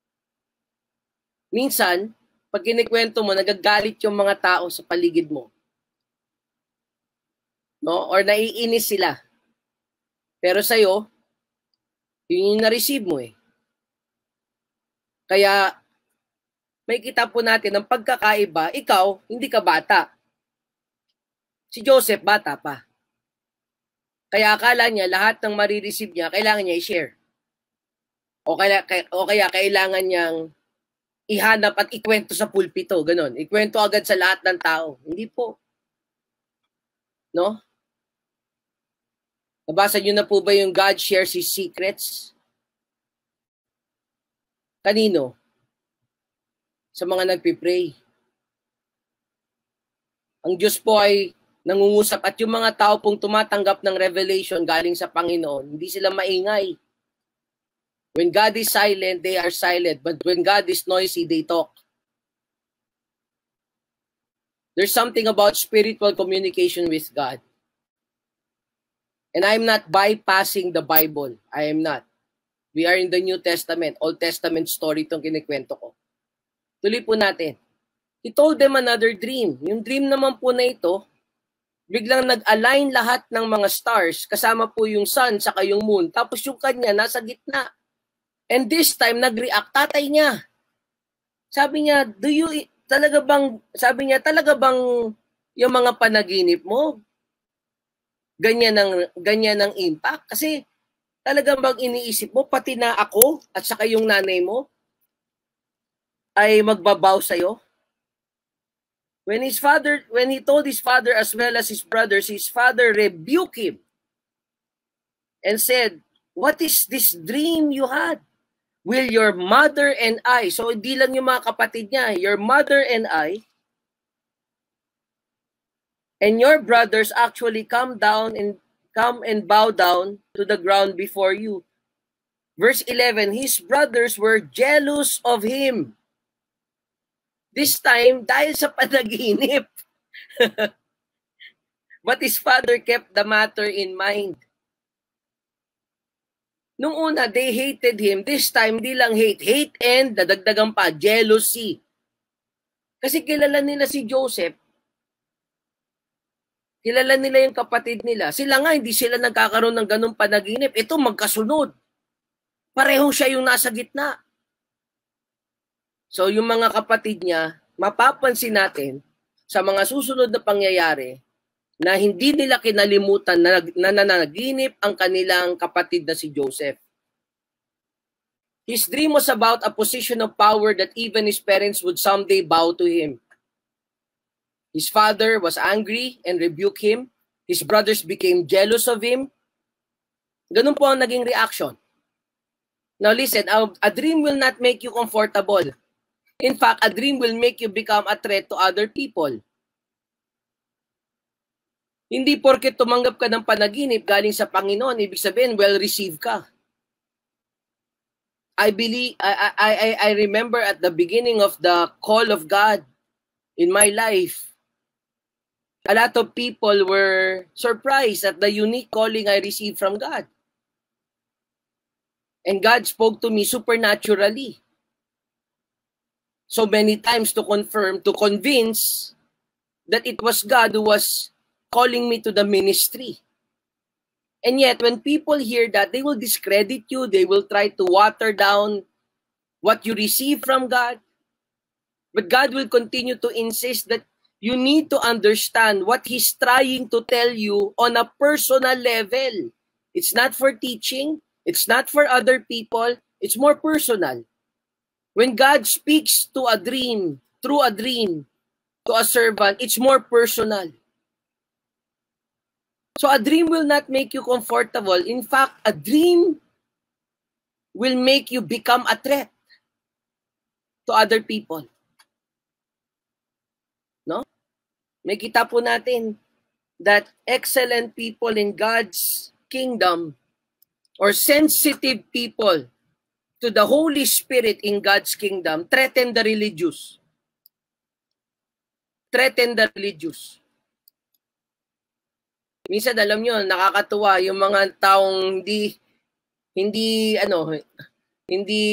Minsan, pag kinikwento mo, nagagalit yung mga tao sa paligid mo. No? Or naiinis sila. Pero sa'yo, yun yung na-receive mo eh. Kaya, may kita po natin ang pagkakaiba, ikaw, hindi ka bata. Si Joseph, bata pa. Kaya akala niya, lahat ng marireceive niya, kailangan niya i-share. O kaya, o kaya kailangan niyang ihanap at ikwento sa pulpito, ganun. Ikwento agad sa lahat ng tao. Hindi po. No? Nabasa niyo na po ba yung God shares His secrets? Kanino? Sa mga nagpipray. Ang Diyos po ay nangungusap at yung mga tao pong tumatanggap ng revelation galing sa Panginoon, hindi sila maingay. When God is silent, they are silent. But when God is noisy, they talk. There's something about spiritual communication with God. And I'm not bypassing the Bible. I am not. We are in the New Testament. Old Testament story itong kinikwento ko. Tuloy po natin. He told them another dream. Yung dream naman po na ito, biglang nag-align lahat ng mga stars, kasama po yung sun, saka yung moon. Tapos yung kanya, nasa gitna. And this time, nag-react, tatay niya. Sabi niya, do you, talaga bang, sabi niya, talaga bang yung mga panaginip mo, ganyan ng, ganyan ng impact? Kasi talagang bang iniisip mo, pati na ako, at saka yung nanay mo, ay magbabaw sa'yo? When his father, when he told his father as well as his brothers, his father rebuked him and said, what is this dream you had? Will your mother and I, so hindi lang yung mga kapatid niya, your mother and I, and your brothers actually come down and come and bow down to the ground before you. Verse eleven, his brothers were jealous of him. This time, dahil sa panaginip. But his father kept the matter in mind. Nung una, they hated him. This time, di lang hate. Hate and, dadagdagan pa, jealousy. Kasi kilala nila si Joseph. Kilala nila yung kapatid nila. Sila nga, hindi sila nagkakaroon ng ganung panaginip. Ito, magkasunod. Pareho siya yung nasa gitna. So, yung mga kapatid niya, mapapansin natin sa mga susunod na pangyayari na hindi nila kinalimutan na nananaginip ang kanilang kapatid na si Joseph. His dream was about a position of power that even his parents would someday bow to him. His father was angry and rebuked him. His brothers became jealous of him. Ganun po ang naging reaction. Now listen, a dream will not make you comfortable. In fact, a dream will make you become a threat to other people. Hindi porket tumanggap ka ng panaginip galing sa Panginoon, ibig sabihin, well-received ka. I believe, I, I, I, I remember at the beginning of the call of God in my life, a lot of people were surprised at the unique calling I received from God. And God spoke to me supernaturally. So many times to confirm, to convince that it was God who was calling me to the ministry. And yet, when people hear that, they will discredit you. They will try to water down what you receive from God. But God will continue to insist that you need to understand what He's trying to tell you on a personal level. It's not for teaching. It's not for other people. It's more personal. When God speaks to a dream, through a dream, to a servant, it's more personal. So a dream will not make you comfortable. In fact, a dream will make you become a threat to other people. No? May kita po natin that excellent people in God's kingdom or sensitive people to the Holy Spirit in God's kingdom threaten the religious. Threaten the religious. Minsan, alam nyo, nakakatuwa yung mga taong hindi, hindi, ano, hindi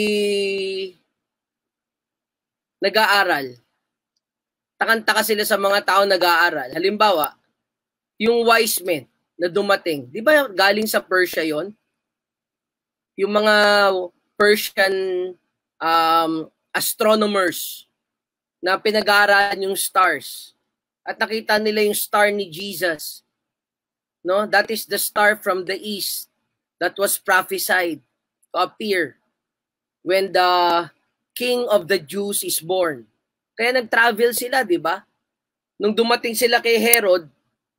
nag-aaral. Takanta sila sa mga taong nag-aaral. Halimbawa, yung wise men na dumating. Di ba galing sa Persia yon? Yung mga Persian um, astronomers na pinag-aaralan yung stars. At nakita nila yung star ni Jesus. No, that is the star from the east that was prophesied to appear when the King of the Jews is born. Kaya nag-travel sila, di ba? Nung dumating sila kay Herod,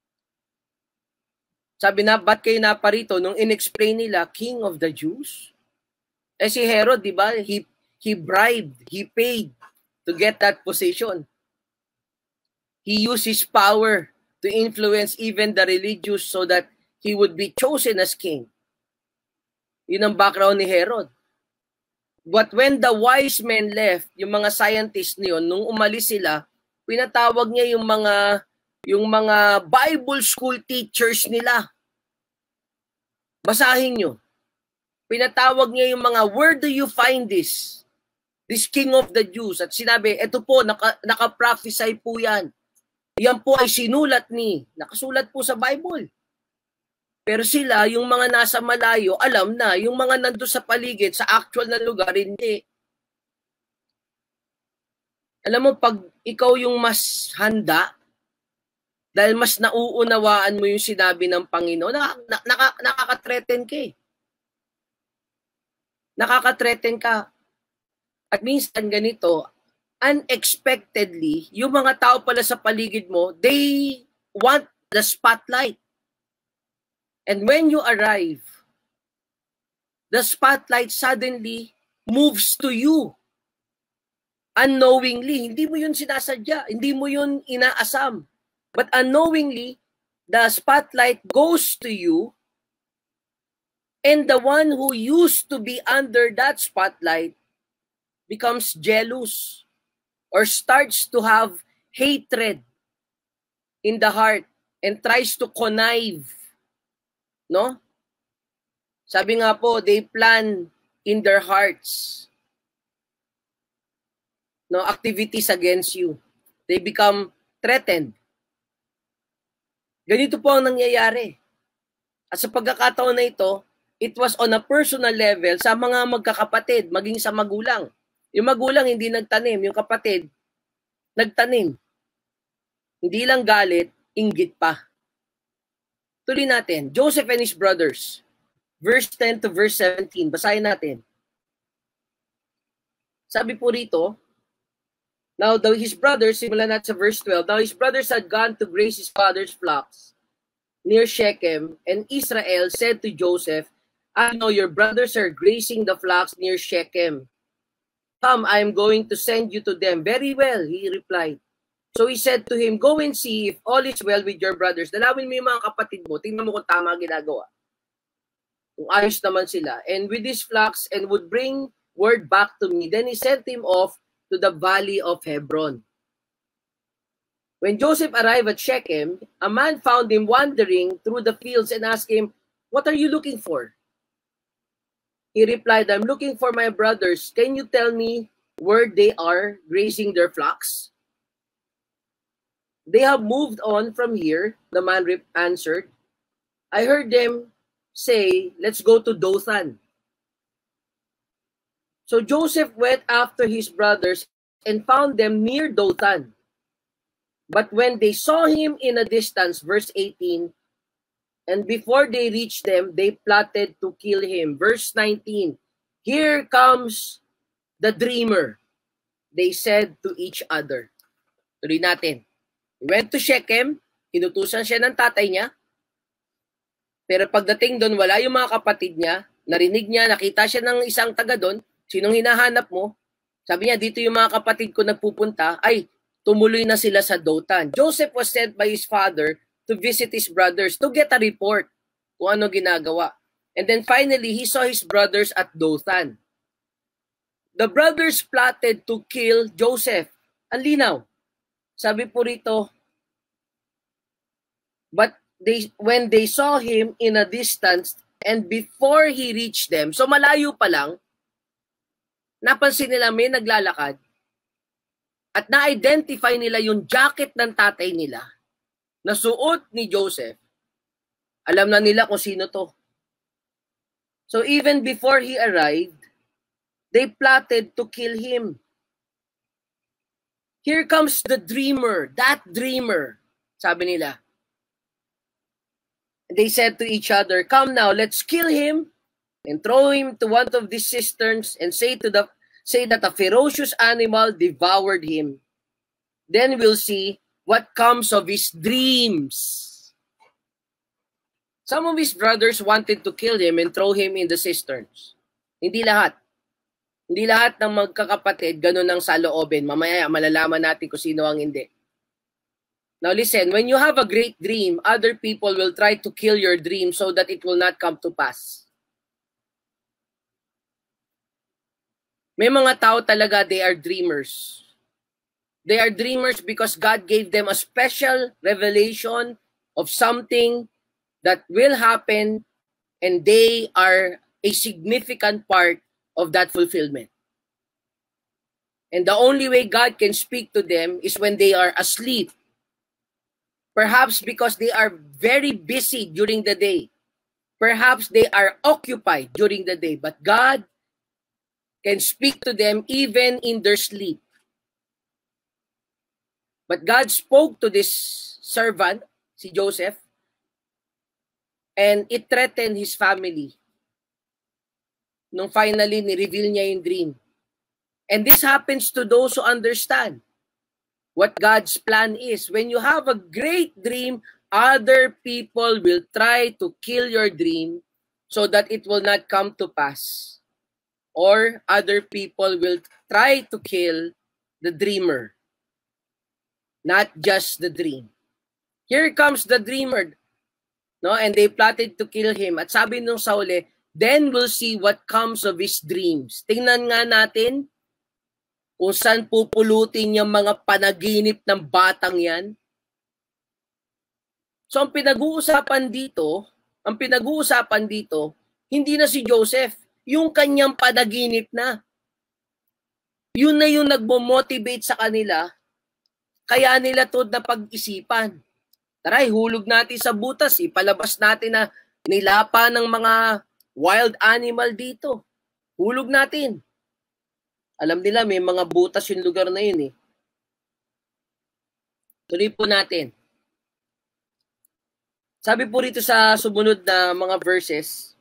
sabi na, ba't kayo naparito? Nung in-explain nila, King of the Jews? Eh si Herod, di ba? He, he bribed, he paid to get that position. He used his power to influence even the religious so that he would be chosen as king. Yun ang background ni Herod. But when the wise men left, yung mga scientists niyon, nung umalis sila, pinatawag niya yung mga yung mga Bible school teachers nila. Basahin nyo. Pinatawag niya yung mga, where do you find this? This King of the Jews. At sinabi, eto po, naka, naka-prophesy po yan. Yan po ay sinulat ni, nakasulat po sa Bible. Pero sila, yung mga nasa malayo, alam na, yung mga nandun sa paligid, sa actual na lugar, hindi. Alam mo, pag ikaw yung mas handa, dahil mas nauunawaan mo yung sinabi ng Panginoon, naka, naka, nakaka-threaten ka eh. Nakaka-threaten ka. At minsan ganito, unexpectedly, yung mga tao pala sa paligid mo, they want the spotlight. And when you arrive, the spotlight suddenly moves to you. Unknowingly, hindi mo yun sinasadya, hindi mo yun inaasam. But unknowingly, the spotlight goes to you, and the one who used to be under that spotlight becomes jealous or starts to have hatred in the heart and tries to connive. No? Sabi nga po, they plan in their hearts, no, activities against you. They become threatened. Ganito po ang nangyayari. At sa pagkakataon na ito, it was on a personal level sa mga magkakapatid, maging sa magulang. Yung magulang hindi nagtanim, yung kapatid nagtanim. Hindi lang galit, inggit pa. Tuloy natin, Joseph and his brothers. Verse ten to verse seventeen. Basahin natin. Sabi po rito, Now, though his brothers, simulan natin sa verse twelve, now his brothers had gone to graze his father's flocks near Shechem, and Israel said to Joseph, I know your brothers are grazing the flocks near Shechem. Come, I am going to send you to them. Very well, he replied. So he said to him, go and see if all is well with your brothers. Dalawin mo yung mga kapatid mo. Tingnan mo kung tama ginagawa. Kung ayos naman sila. And with his flocks, and would bring word back to me. Then he sent him off to the valley of Hebron. When Joseph arrived at Shechem, a man found him wandering through the fields and asked him, what are you looking for? He replied, I'm looking for my brothers. Can you tell me where they are grazing their flocks? They have moved on from here, the man answered. I heard them say, let's go to Dothan. So Joseph went after his brothers and found them near Dothan. But when they saw him in a distance, verse eighteen, and before they reached them, they plotted to kill him. Verse nineteen, here comes the dreamer, they said to each other. Tuloy natin. He went to Shechem, inutusan siya ng tatay niya, pero pagdating doon, wala yung mga kapatid niya, narinig niya, nakita siya ng isang taga doon, sinong hinahanap mo? Sabi niya, dito yung mga kapatid ko nagpupunta, ay, tumuloy na sila sa Dothan. Joseph was sent by his father to visit his brothers to get a report kung ano ginagawa. And then finally, he saw his brothers at Dothan. The brothers plotted to kill Joseph. Ang linaw. Sabi po rito, but they, when they saw him in a distance and before he reached them, so malayo pa lang, napansin nila may naglalakad at na-identify nila yung jacket ng tatay nila na suot ni Joseph. Alam na nila kung sino to. So even before he arrived, they plotted to kill him. Here comes the dreamer, that dreamer, sabi nila. They said to each other, come now, let's kill him and throw him to one of these cisterns and say to the say that a ferocious animal devoured him. Then we'll see what comes of his dreams. Some of his brothers wanted to kill him and throw him in the cisterns. Hindi lahat. Hindi lahat ng magkakapatid ganun ang saloobin. Mamaya malalaman natin kung sino ang hindi. Now listen, when you have a great dream, other people will try to kill your dream so that it will not come to pass. May mga tao talaga, they are dreamers. They are dreamers because God gave them a special revelation of something that will happen and they are a significant part of that fulfillment. And the only way God can speak to them is when they are asleep. Perhaps because they are very busy during the day. Perhaps they are occupied during the day. But God can speak to them even in their sleep. But God spoke to this servant, si Joseph, and it threatened his family. Nung finally, ni-reveal niya yung dream. And this happens to those who understand what God's plan is. When you have a great dream, other people will try to kill your dream so that it will not come to pass. Or other people will try to kill the dreamer, not just the dream. Here comes the dreamer, no? And they plotted to kill him. At sabi nung sa uli, then we'll see what comes of his dreams. Tingnan nga natin kung saan pupulutin yung mga panaginip ng batang yan. So ang pinag-uusapan dito, ang pinag-uusapan dito, hindi na si Joseph, yung kanyang panaginip na. Yun na yung nagmo-motivate sa kanila, kaya nila to na pag-isipan. Tara, hulog natin sa butas, ipalabas natin na nilapa ng mga wild animal dito. Hulog natin. Alam nila, may mga butas yung lugar na yun eh. Tuloy po natin. Sabi po rito sa sumunod na mga verses,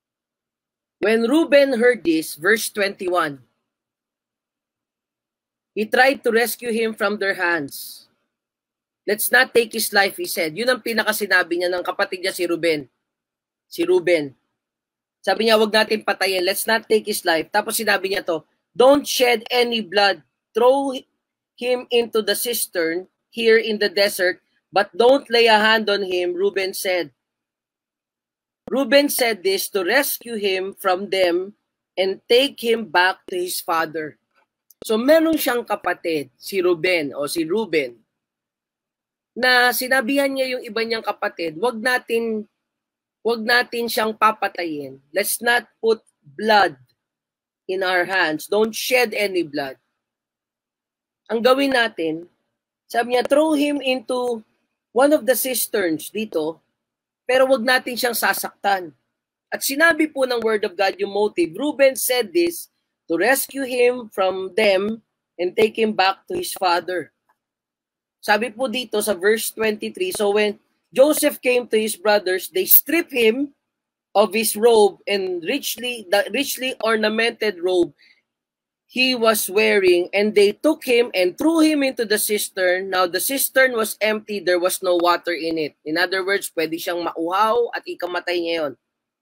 when Reuben heard this, verse twenty-one, He tried to rescue him from their hands. Let's not take his life, he said. Yun ang pinakasinabi niya ng kapatid niya si Ruben. Si Ruben. Sabi niya, wag natin patayin. Let's not take his life. Tapos sinabi niya to, don't shed any blood. Throw him into the cistern here in the desert, but don't lay a hand on him, Ruben said. Ruben said this to rescue him from them and take him back to his father. So meron siyang kapatid, si Ruben o si Ruben, na sinabihan niya yung iba niyang kapatid, wag natin, wag natin siyang papatayin. Let's not put blood in our hands. Don't shed any blood. Ang gawin natin, sabi niya, throw him into one of the cisterns dito, pero wag natin siyang sasaktan. At sinabi po ng Word of God yung motive. Reuben said this to rescue him from them and take him back to his father. Sabi po dito sa verse twenty-three, so when Joseph came to his brothers, they stripped him of his robe and richly, the richly ornamented robe he was wearing, and they took him and threw him into the cistern. Now the cistern was empty, there was no water in it. In other words, pwede siyang mauhaw at ikamatay niya yun.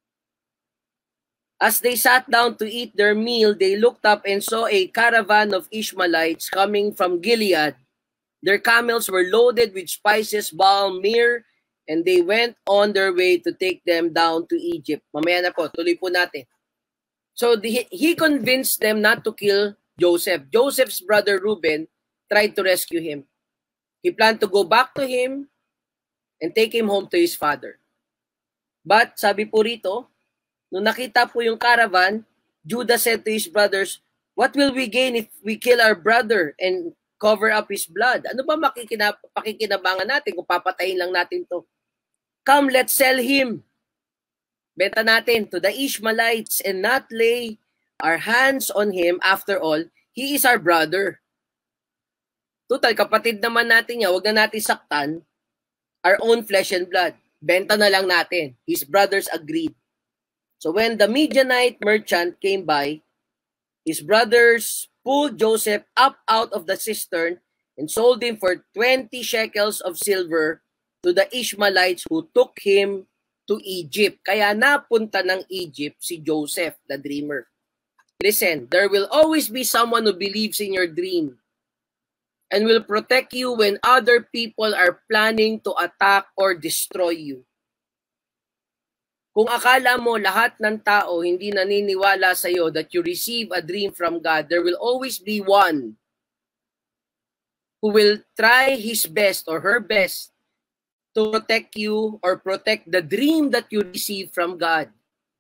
As they sat down to eat their meal, they looked up and saw a caravan of Ishmaelites coming from Gilead. Their camels were loaded with spices, balm, myrrh, and they went on their way to take them down to Egypt. Mamaya na po, tuloy po natin. So the, he convinced them not to kill Joseph. Joseph's brother Reuben tried to rescue him. He planned to go back to him and take him home to his father. But sabi po rito, nung nakita po yung caravan, Judah said to his brothers, what will we gain if we kill our brother and cover up his blood? Ano ba makikina, pakikinabangan natin kung papatayin lang natin to? Come, let's sell him. Benta natin to the Ishmaelites and not lay our hands on him. After all, he is our brother. Total, kapatid naman natin niya, wag na natin saktan. Our own flesh and blood. Benta na lang natin. His brothers agreed. So when the Midianite merchant came by, his brothers pulled Joseph up out of the cistern and sold him for twenty shekels of silver to the Ishmaelites who took him to Egypt. Kaya napunta ng Egypt si Joseph, the dreamer. Listen, there will always be someone who believes in your dream and will protect you when other people are planning to attack or destroy you. Kung akala mo lahat ng tao hindi naniniwala sa iyo that you receive a dream from God, there will always be one who will try his best or her best to protect you or protect the dream that you receive from God.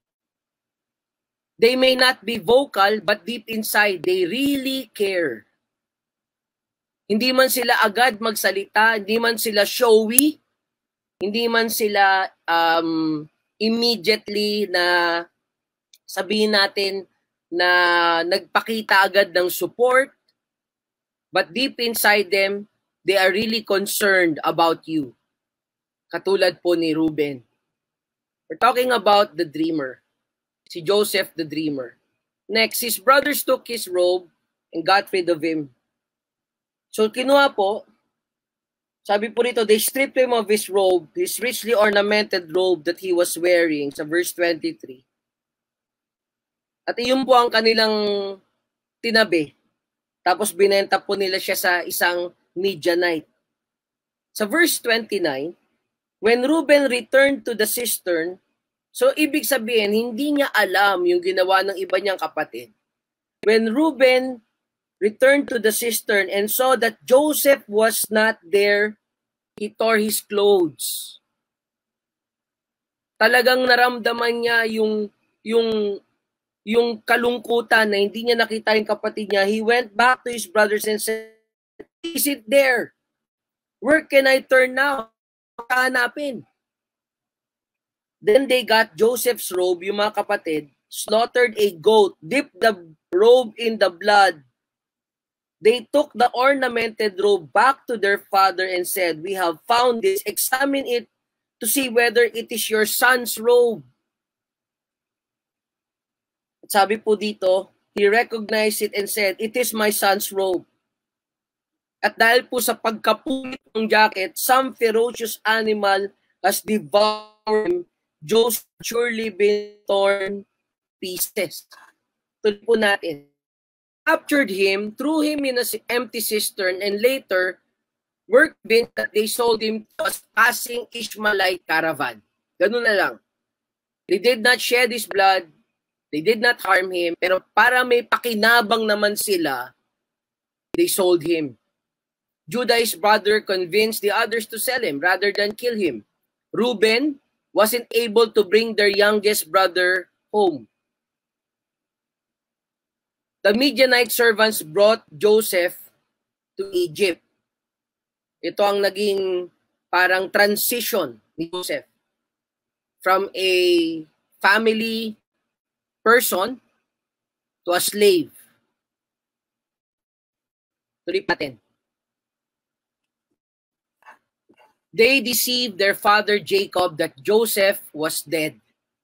They may not be vocal, but deep inside, they really care. Hindi man sila agad magsalita, hindi man sila showy, hindi man sila um, immediately na sabihin natin na nagpakita agad ng support, but deep inside them, they are really concerned about you. Katulad po ni Reuben. We're talking about the dreamer. Si Joseph the dreamer. Next, his brothers took his robe and got rid of him. So kinuha po, sabi po rito, they stripped him of his robe, his richly ornamented robe that he was wearing, sa verse twenty-three. At iyon po ang kanilang tinabi. Tapos binenta po nila siya sa isang Midianite. Sa verse twenty-nine, when Reuben returned to the cistern, so ibig sabihin, hindi niya alam yung ginawa ng iba niyang kapatid. When Reuben returned to the cistern and saw that Joseph was not there, he tore his clothes. Talagang naramdaman niya yung, yung, yung kalungkutan na hindi niya nakita yung kapatid niya. He went back to his brothers and said, is it there? Where can I turn now? Hanapin. Then they got Joseph's robe, yung mga kapatid, slaughtered a goat, dipped the robe in the blood. They took the ornamented robe back to their father and said, we have found this. Examine it to see whether it is your son's robe. At sabi po dito, he recognized it and said, it is my son's robe. At dahil po sa pagkapunit ng jacket, some ferocious animal has devoured him. Joseph surely been torn pieces. Tuloy po natin. Captured him, threw him in an empty cistern, and later worked been that they sold him to a passing Ishmaelite caravan. Ganun na lang. They did not shed his blood, they did not harm him, pero para may pakinabang naman sila, they sold him. Judah, his brother, convinced the others to sell him rather than kill him. Reuben wasn't able to bring their youngest brother home. The Midianite servants brought Joseph to Egypt. Ito ang naging parang transition ni Joseph from a family person to a slave. Tuloy natin. They deceived their father Jacob that Joseph was dead.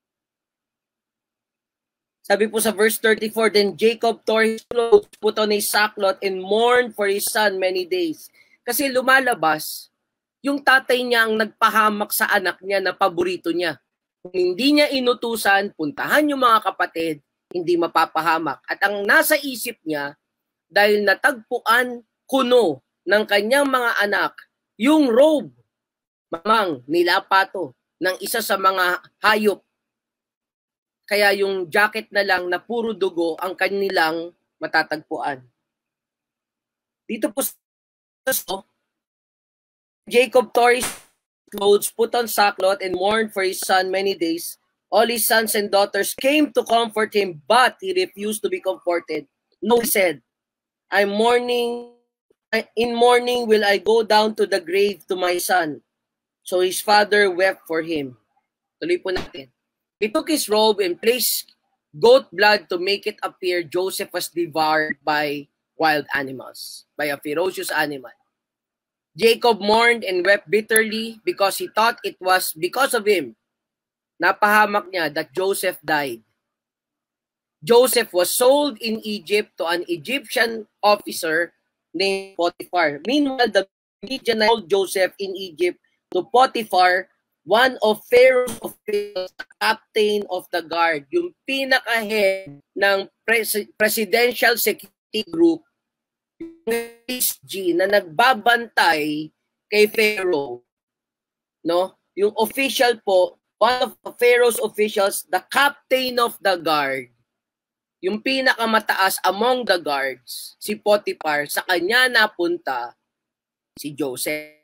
Sabi po sa verse thirty-four, then Jacob tore his clothes, put on a sackcloth, and mourned for his son many days. Kasi lumalabas, yung tatay niya ang nagpahamak sa anak niya na paborito niya. Kung hindi niya inutusan, puntahan yung mga kapatid, hindi mapapahamak. At ang nasa isip niya, dahil natagpuan kuno ng kanyang mga anak, yung robe, mamang nilapato ng isa sa mga hayop. Kaya yung jacket na lang na puro dugo ang kanilang matatagpuan. Dito po sa Jacob tore his clothes, put on sackcloth, and mourned for his son many days. All his sons and daughters came to comfort him, but he refused to be comforted. No, he said, I'm mourning, in mourning will I go down to the grave to my son. So his father wept for him. Tuloy po natin. He took his robe and placed goat blood to make it appear Joseph was devoured by wild animals, by a ferocious animal. Jacob mourned and wept bitterly because he thought it was because of him. Napahamak niya that Joseph died. Joseph was sold in Egypt to an Egyptian officer named Potiphar. Meanwhile, the Midianite sold Joseph in Egypt to Potiphar, one of Pharaoh's officials, the captain of the guard, yung pinaka-head ng pres- presidential security group, yung S G na nagbabantay kay Pharaoh. No? Yung official po, one of Pharaoh's officials, the captain of the guard, yung pinakamataas among the guards, si Potiphar, sa kanya napunta si Joseph.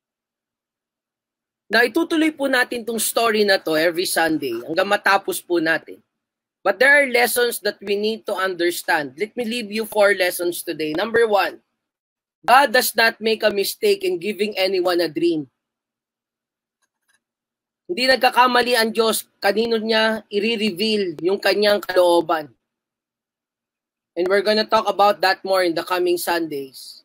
Na itutuloy po natin tong story na to every Sunday hanggang matapos po natin. But there are lessons that we need to understand. Let me leave you four lessons today. Number one, God does not make a mistake in giving anyone a dream. Hindi nagkakamali ang Diyos, kanino niya i-reveal yung kanyang kalooban. And we're gonna talk about that more in the coming Sundays.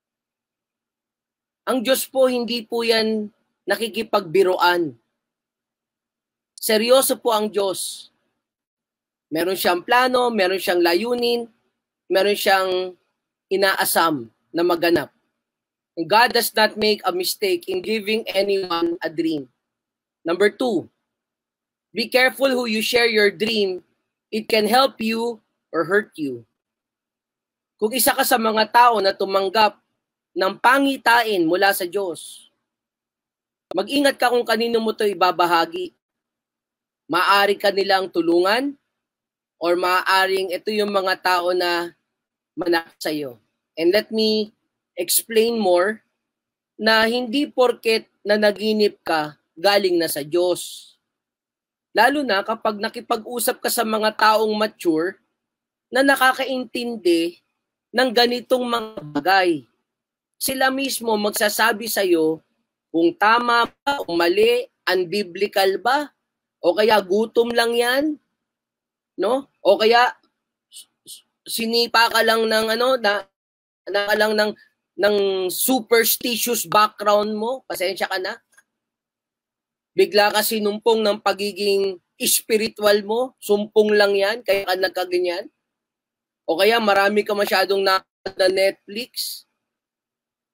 Ang Diyos po, hindi po yan nakikipagbiruan. Seryoso po ang Diyos. Meron siyang plano, meron siyang layunin, meron siyang inaasam na maganap. And God does not make a mistake in giving anyone a dream. Number two, be careful who you share your dream. It can help you or hurt you. Kung isa ka sa mga tao na tumanggap ng pangitain mula sa Diyos, mag-ingat ka kung kanino mo ito ibabahagi. Maaari ka nilang tulungan or maaaring ito yung mga tao na manak sa iyo. And let me explain more na hindi porket na naginip ka, galing na sa Diyos. Lalo na kapag nakipag-usap ka sa mga taong mature na nakakaintindi ng ganitong mga bagay. Sila mismo magsasabi sa iyo kung tama ba o mali, unbiblical ba, o kaya gutom lang yan, no? O kaya sinipa ka lang ng ano na, na lang ng ng superstitious background mo, pasensya ka na. Bigla ka sinumpong ng pagiging spiritual mo, sumpong lang yan, kaya ka nagkaganyan. O kaya marami ka masyadong na, na Netflix,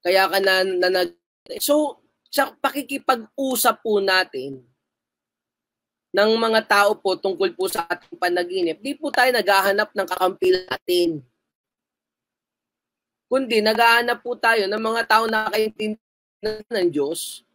Kaya ka na, na, na so, sa pakikipag-usap po natin ng mga tao po tungkol po sa ating panaginip, di po tayo naghahanap ng kakampi natin. Kundi naghahanap po tayo ng mga tao na nakakaintindi ng Diyos,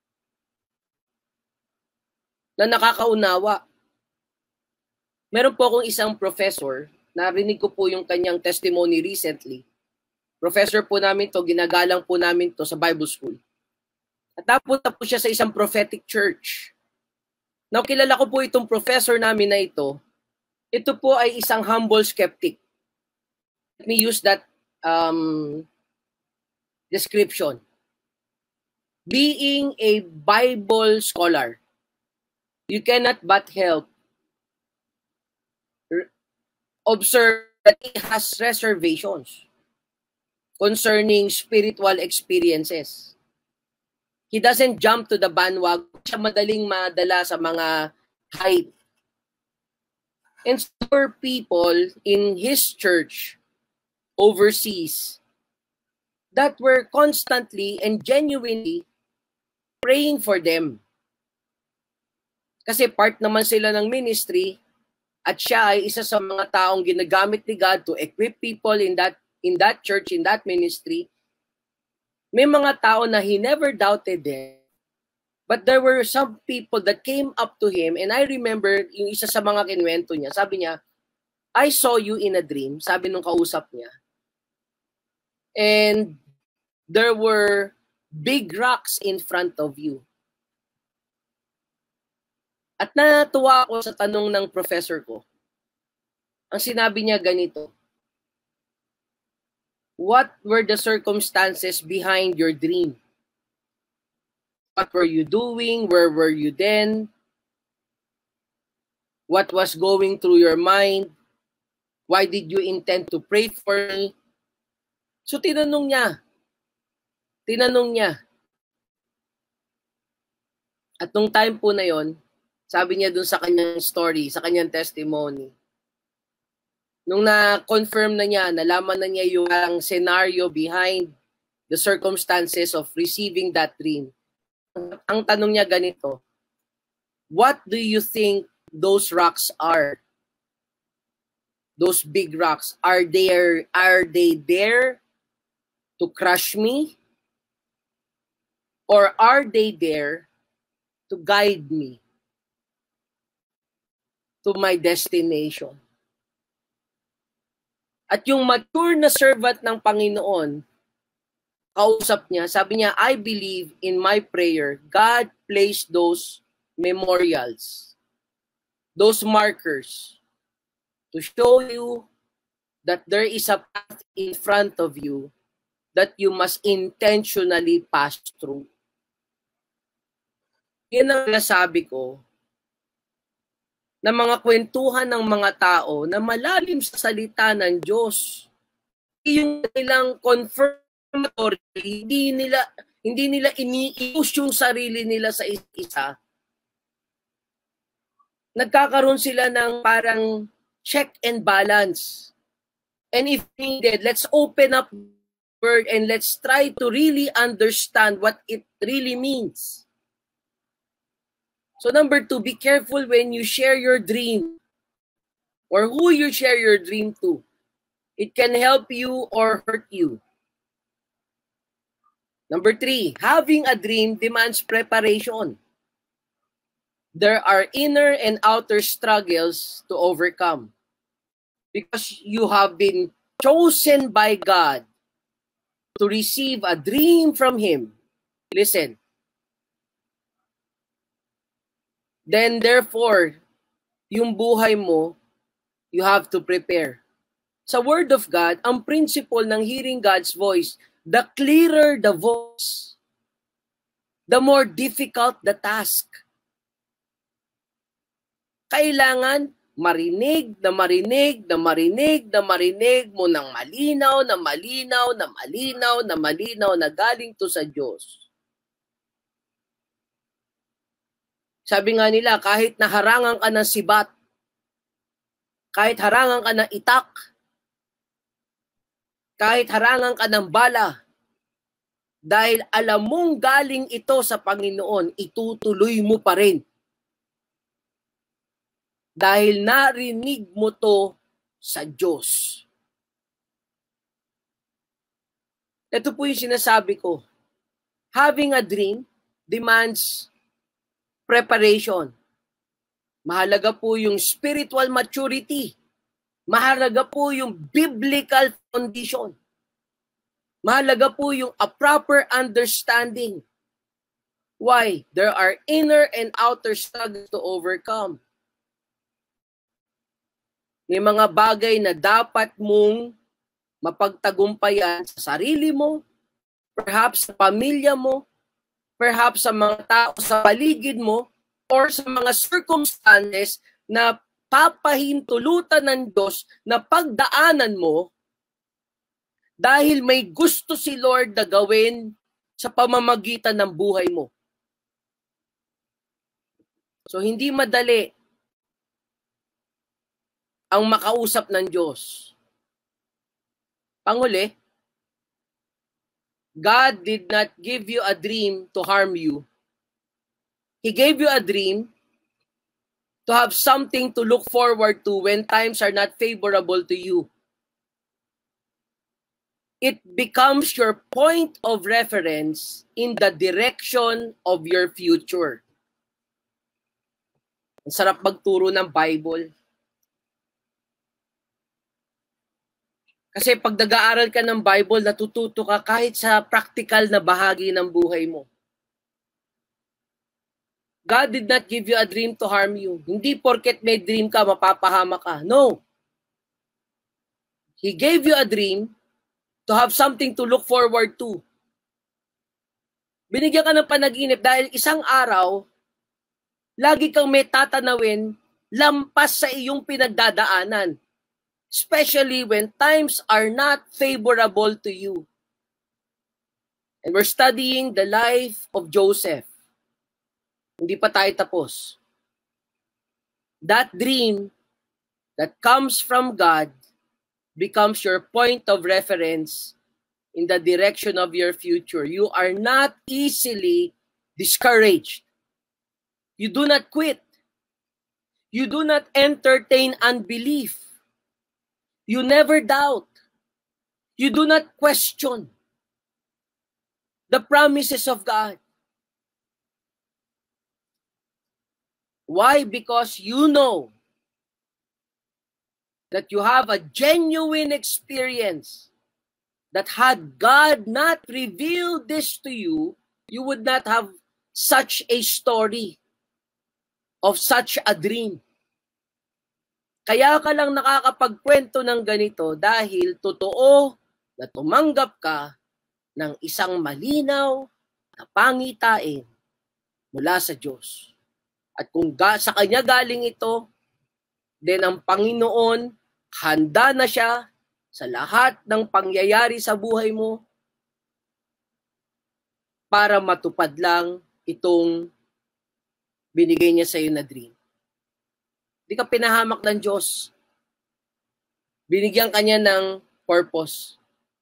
na nakakaunawa. Meron po akong isang professor, narinig ko po yung kanyang testimony recently. Professor po namin to, ginagalang po namin to sa Bible School. At napunta po siya sa isang prophetic church. Now, kilala ko po itong professor namin na ito. Ito po ay isang humble skeptic. Let me use that um, description. Being a Bible scholar, you cannot but help observe that he has reservations concerning spiritual experiences. He doesn't jump to the bandwagon. Siya madaling madala sa mga hype. And for people in his church overseas that were constantly and genuinely praying for them. Kasi part naman sila ng ministry at siya ay isa sa mga taong ginagamit ni God to equip people in that in that church, in that ministry. May mga tao na he never doubted them. But there were some people that came up to him, and I remember yung isa sa mga kinwento niya, sabi niya, I saw you in a dream, sabi nung kausap niya. And there were big rocks in front of you. At natuwa ako sa tanong ng professor ko. Ang sinabi niya ganito, what were the circumstances behind your dream? What were you doing? Where were you then? What was going through your mind? Why did you intend to pray for me? So tinanong niya. Tinanong niya. At nung time po na yon, sabi niya dun sa kanyang story, sa kanyang testimony, nung na-confirm na niya, nalaman na niya yung scenario behind the circumstances of receiving that dream. Ang tanong niya ganito, what do you think those rocks are? Those big rocks, are they, are they there to crush me? Or are they there to guide me to my destination? At yung mature na servant ng Panginoon, kausap niya, sabi niya, I believe in my prayer, God placed those memorials, those markers, to show you that there is a path in front of you that you must intentionally pass through. Yan ang nasabi ko, na mga kwentuhan ng mga tao na malalim sa salita ng Diyos. Yung nilang confirmatory, hindi nila hindi nila ini-use yung sarili nila sa isa. Nagkakaroon sila ng parang check and balance. And if needed, let's open up the word and let's try to really understand what it really means. So number two, be careful when you share your dream or who you share your dream to. It can help you or hurt you. Number three, having a dream demands preparation. There are inner and outer struggles to overcome because you have been chosen by God to receive a dream from Him. Listen. Then therefore, yung buhay mo, you have to prepare. Sa Word of God, ang principle ng hearing God's voice, the clearer the voice, the more difficult the task. Kailangan marinig, na marinig, na marinig, na marinig mo ng malinaw, na malinaw, na malinaw, na malinaw, na galing to sa Diyos. Sabi nga nila, kahit naharangan ka ng sibat, kahit harangan ka ng itak, kahit harangan ka ng bala, Dahil alam mong galing ito sa Panginoon, itutuloy mo pa rin. Dahil narinig mo to sa Diyos. Ito po yung sinasabi ko. Having a dream demands preparation. Mahalaga po yung spiritual maturity. Mahalaga po yung biblical condition. Mahalaga po yung a proper understanding. Why? There are inner and outer struggles to overcome. May mga bagay na dapat mong mapagtagumpayan sa sarili mo, perhaps sa pamilya mo, perhaps sa mga tao sa paligid mo, or sa mga circumstances na papahintulutan ng Diyos na pagdaanan mo dahil may gusto si Lord na gawin sa pamamagitan ng buhay mo. So hindi madali ang makausap ng Diyos. Panghuli, God did not give you a dream to harm you. He gave you a dream to have something to look forward to when times are not favorable to you. It becomes your point of reference in the direction of your future. Ang sarap magturo ng Bible. Kasi pag nag-aaral ka ng Bible, natututo ka kahit sa practical na bahagi ng buhay mo. God did not give you a dream to harm you. Hindi porket may dream ka, mapapahama ka. No. He gave you a dream to have something to look forward to. Binigyan ka ng panaginip dahil isang araw, lagi kang may tatanawin lampas sa iyong pinagdadaanan. Especially when times are not favorable to you. And we're studying the life of Joseph. Hindi pa tayo tapos. That dream that comes from God becomes your point of reference in the direction of your future. You are not easily discouraged. You do not quit. You do not entertain unbelief. You never doubt. You do not question the promises of God. Why? Because you know that you have a genuine experience that had God not revealed this to you, you would not have such a story of such a dream. Kaya ka lang nakakapagkwento ng ganito dahil totoo na tumanggap ka ng isang malinaw na pangitain mula sa Diyos. At kung ga- sa Kanya galing ito, then ang Panginoon, handa na siya sa lahat ng pangyayari sa buhay mo para matupad lang itong binigay niya sa iyo na dream. Hindi ka pinahamak ng Diyos. Binigyan ka niya ng purpose.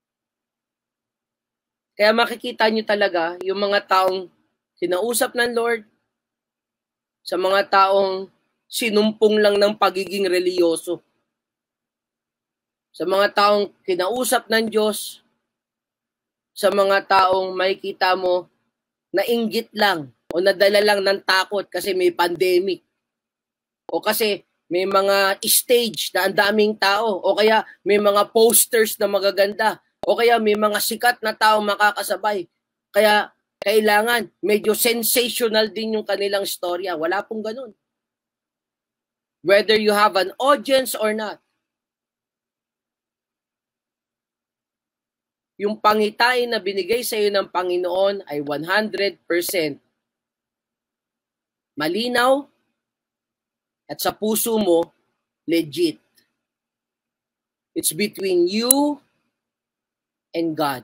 Kaya makikita niyo talaga yung mga taong kinausap ng Lord, sa mga taong sinumpong lang ng pagiging reliyoso, sa mga taong kinausap ng Diyos, sa mga taong makikita mo na inggit lang o nadala lang ng takot kasi may pandemic. O kasi may mga stage na ang daming tao. O kaya may mga posters na magaganda. O kaya may mga sikat na tao makakasabay. Kaya kailangan medyo sensational din yung kanilang storya. Wala pong ganun. Whether you have an audience or not. Yung pangitain na binigay sa iyo ng Panginoon ay one hundred percent malinaw, at sa puso mo, legit. It's between you and God.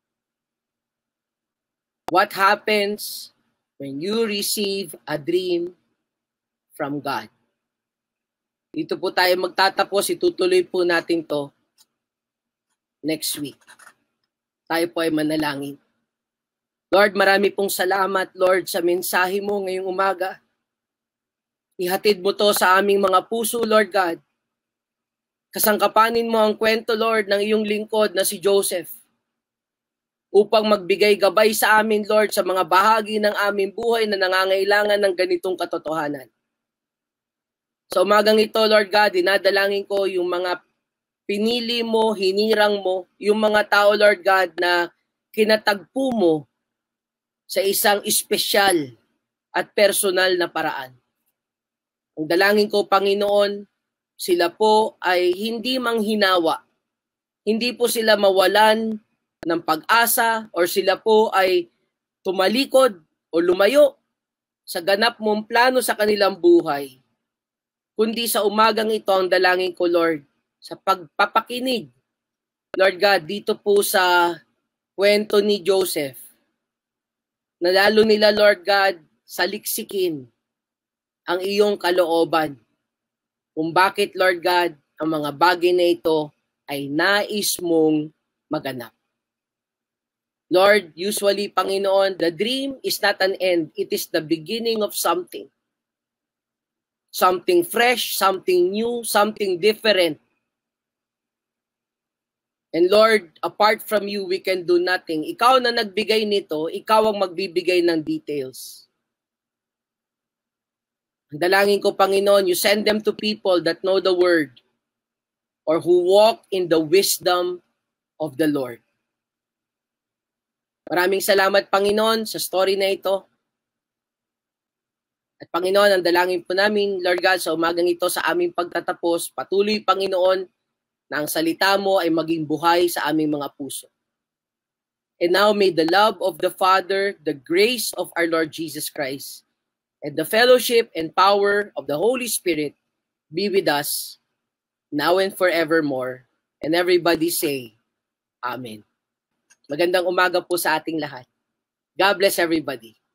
What happens when you receive a dream from God? Dito po tayo magtatapos. Itutuloy po natin to next week. Tayo po ay manalangin. Lord, marami pong salamat, Lord, sa mensahe mo ngayong umaga. Ihatid mo to sa aming mga puso, Lord God. Kasangkapanin mo ang kwento, Lord, ng iyong lingkod na si Joseph upang magbigay gabay sa amin, Lord, sa mga bahagi ng aming buhay na nangangailangan ng ganitong katotohanan. Sa umagang ito, Lord God, dinadalangin ko yung mga pinili mo, hinirang mo, yung mga tao, Lord God, na kinatagpo mo sa isang espesyal at personal na paraan. Ang dalangin ko, Panginoon, sila po ay hindi manghinawa. Hindi po sila mawalan ng pag-asa or sila po ay tumalikod o lumayo sa ganap mong plano sa kanilang buhay. Kundi sa umagang ito ang dalangin ko, Lord, sa pagpapakinig, Lord God, dito po sa kwento ni Joseph, na lalo nila, Lord God, saliksikin ang iyong kalooban. Kung bakit, Lord God, ang mga bagay na ito ay nais mong maganap. Lord, usually, Panginoon, the dream is not an end. It is the beginning of something. Something fresh, something new, something different. And Lord, apart from you, we can do nothing. Ikaw na nagbigay nito, ikaw ang magbibigay ng details. Ang dalangin ko, Panginoon, you send them to people that know the word or who walk in the wisdom of the Lord. Maraming salamat, Panginoon, sa story na ito. At Panginoon, ang dalangin po namin, Lord God, sa umagang ito sa aming pagtatapos, patuloy, Panginoon, na ang salita mo ay maging buhay sa aming mga puso. And now may the love of the Father, the grace of our Lord Jesus Christ, and the fellowship and power of the Holy Spirit be with us now and forevermore. And everybody say, Amen. Magandang umaga po sa ating lahat. God bless everybody.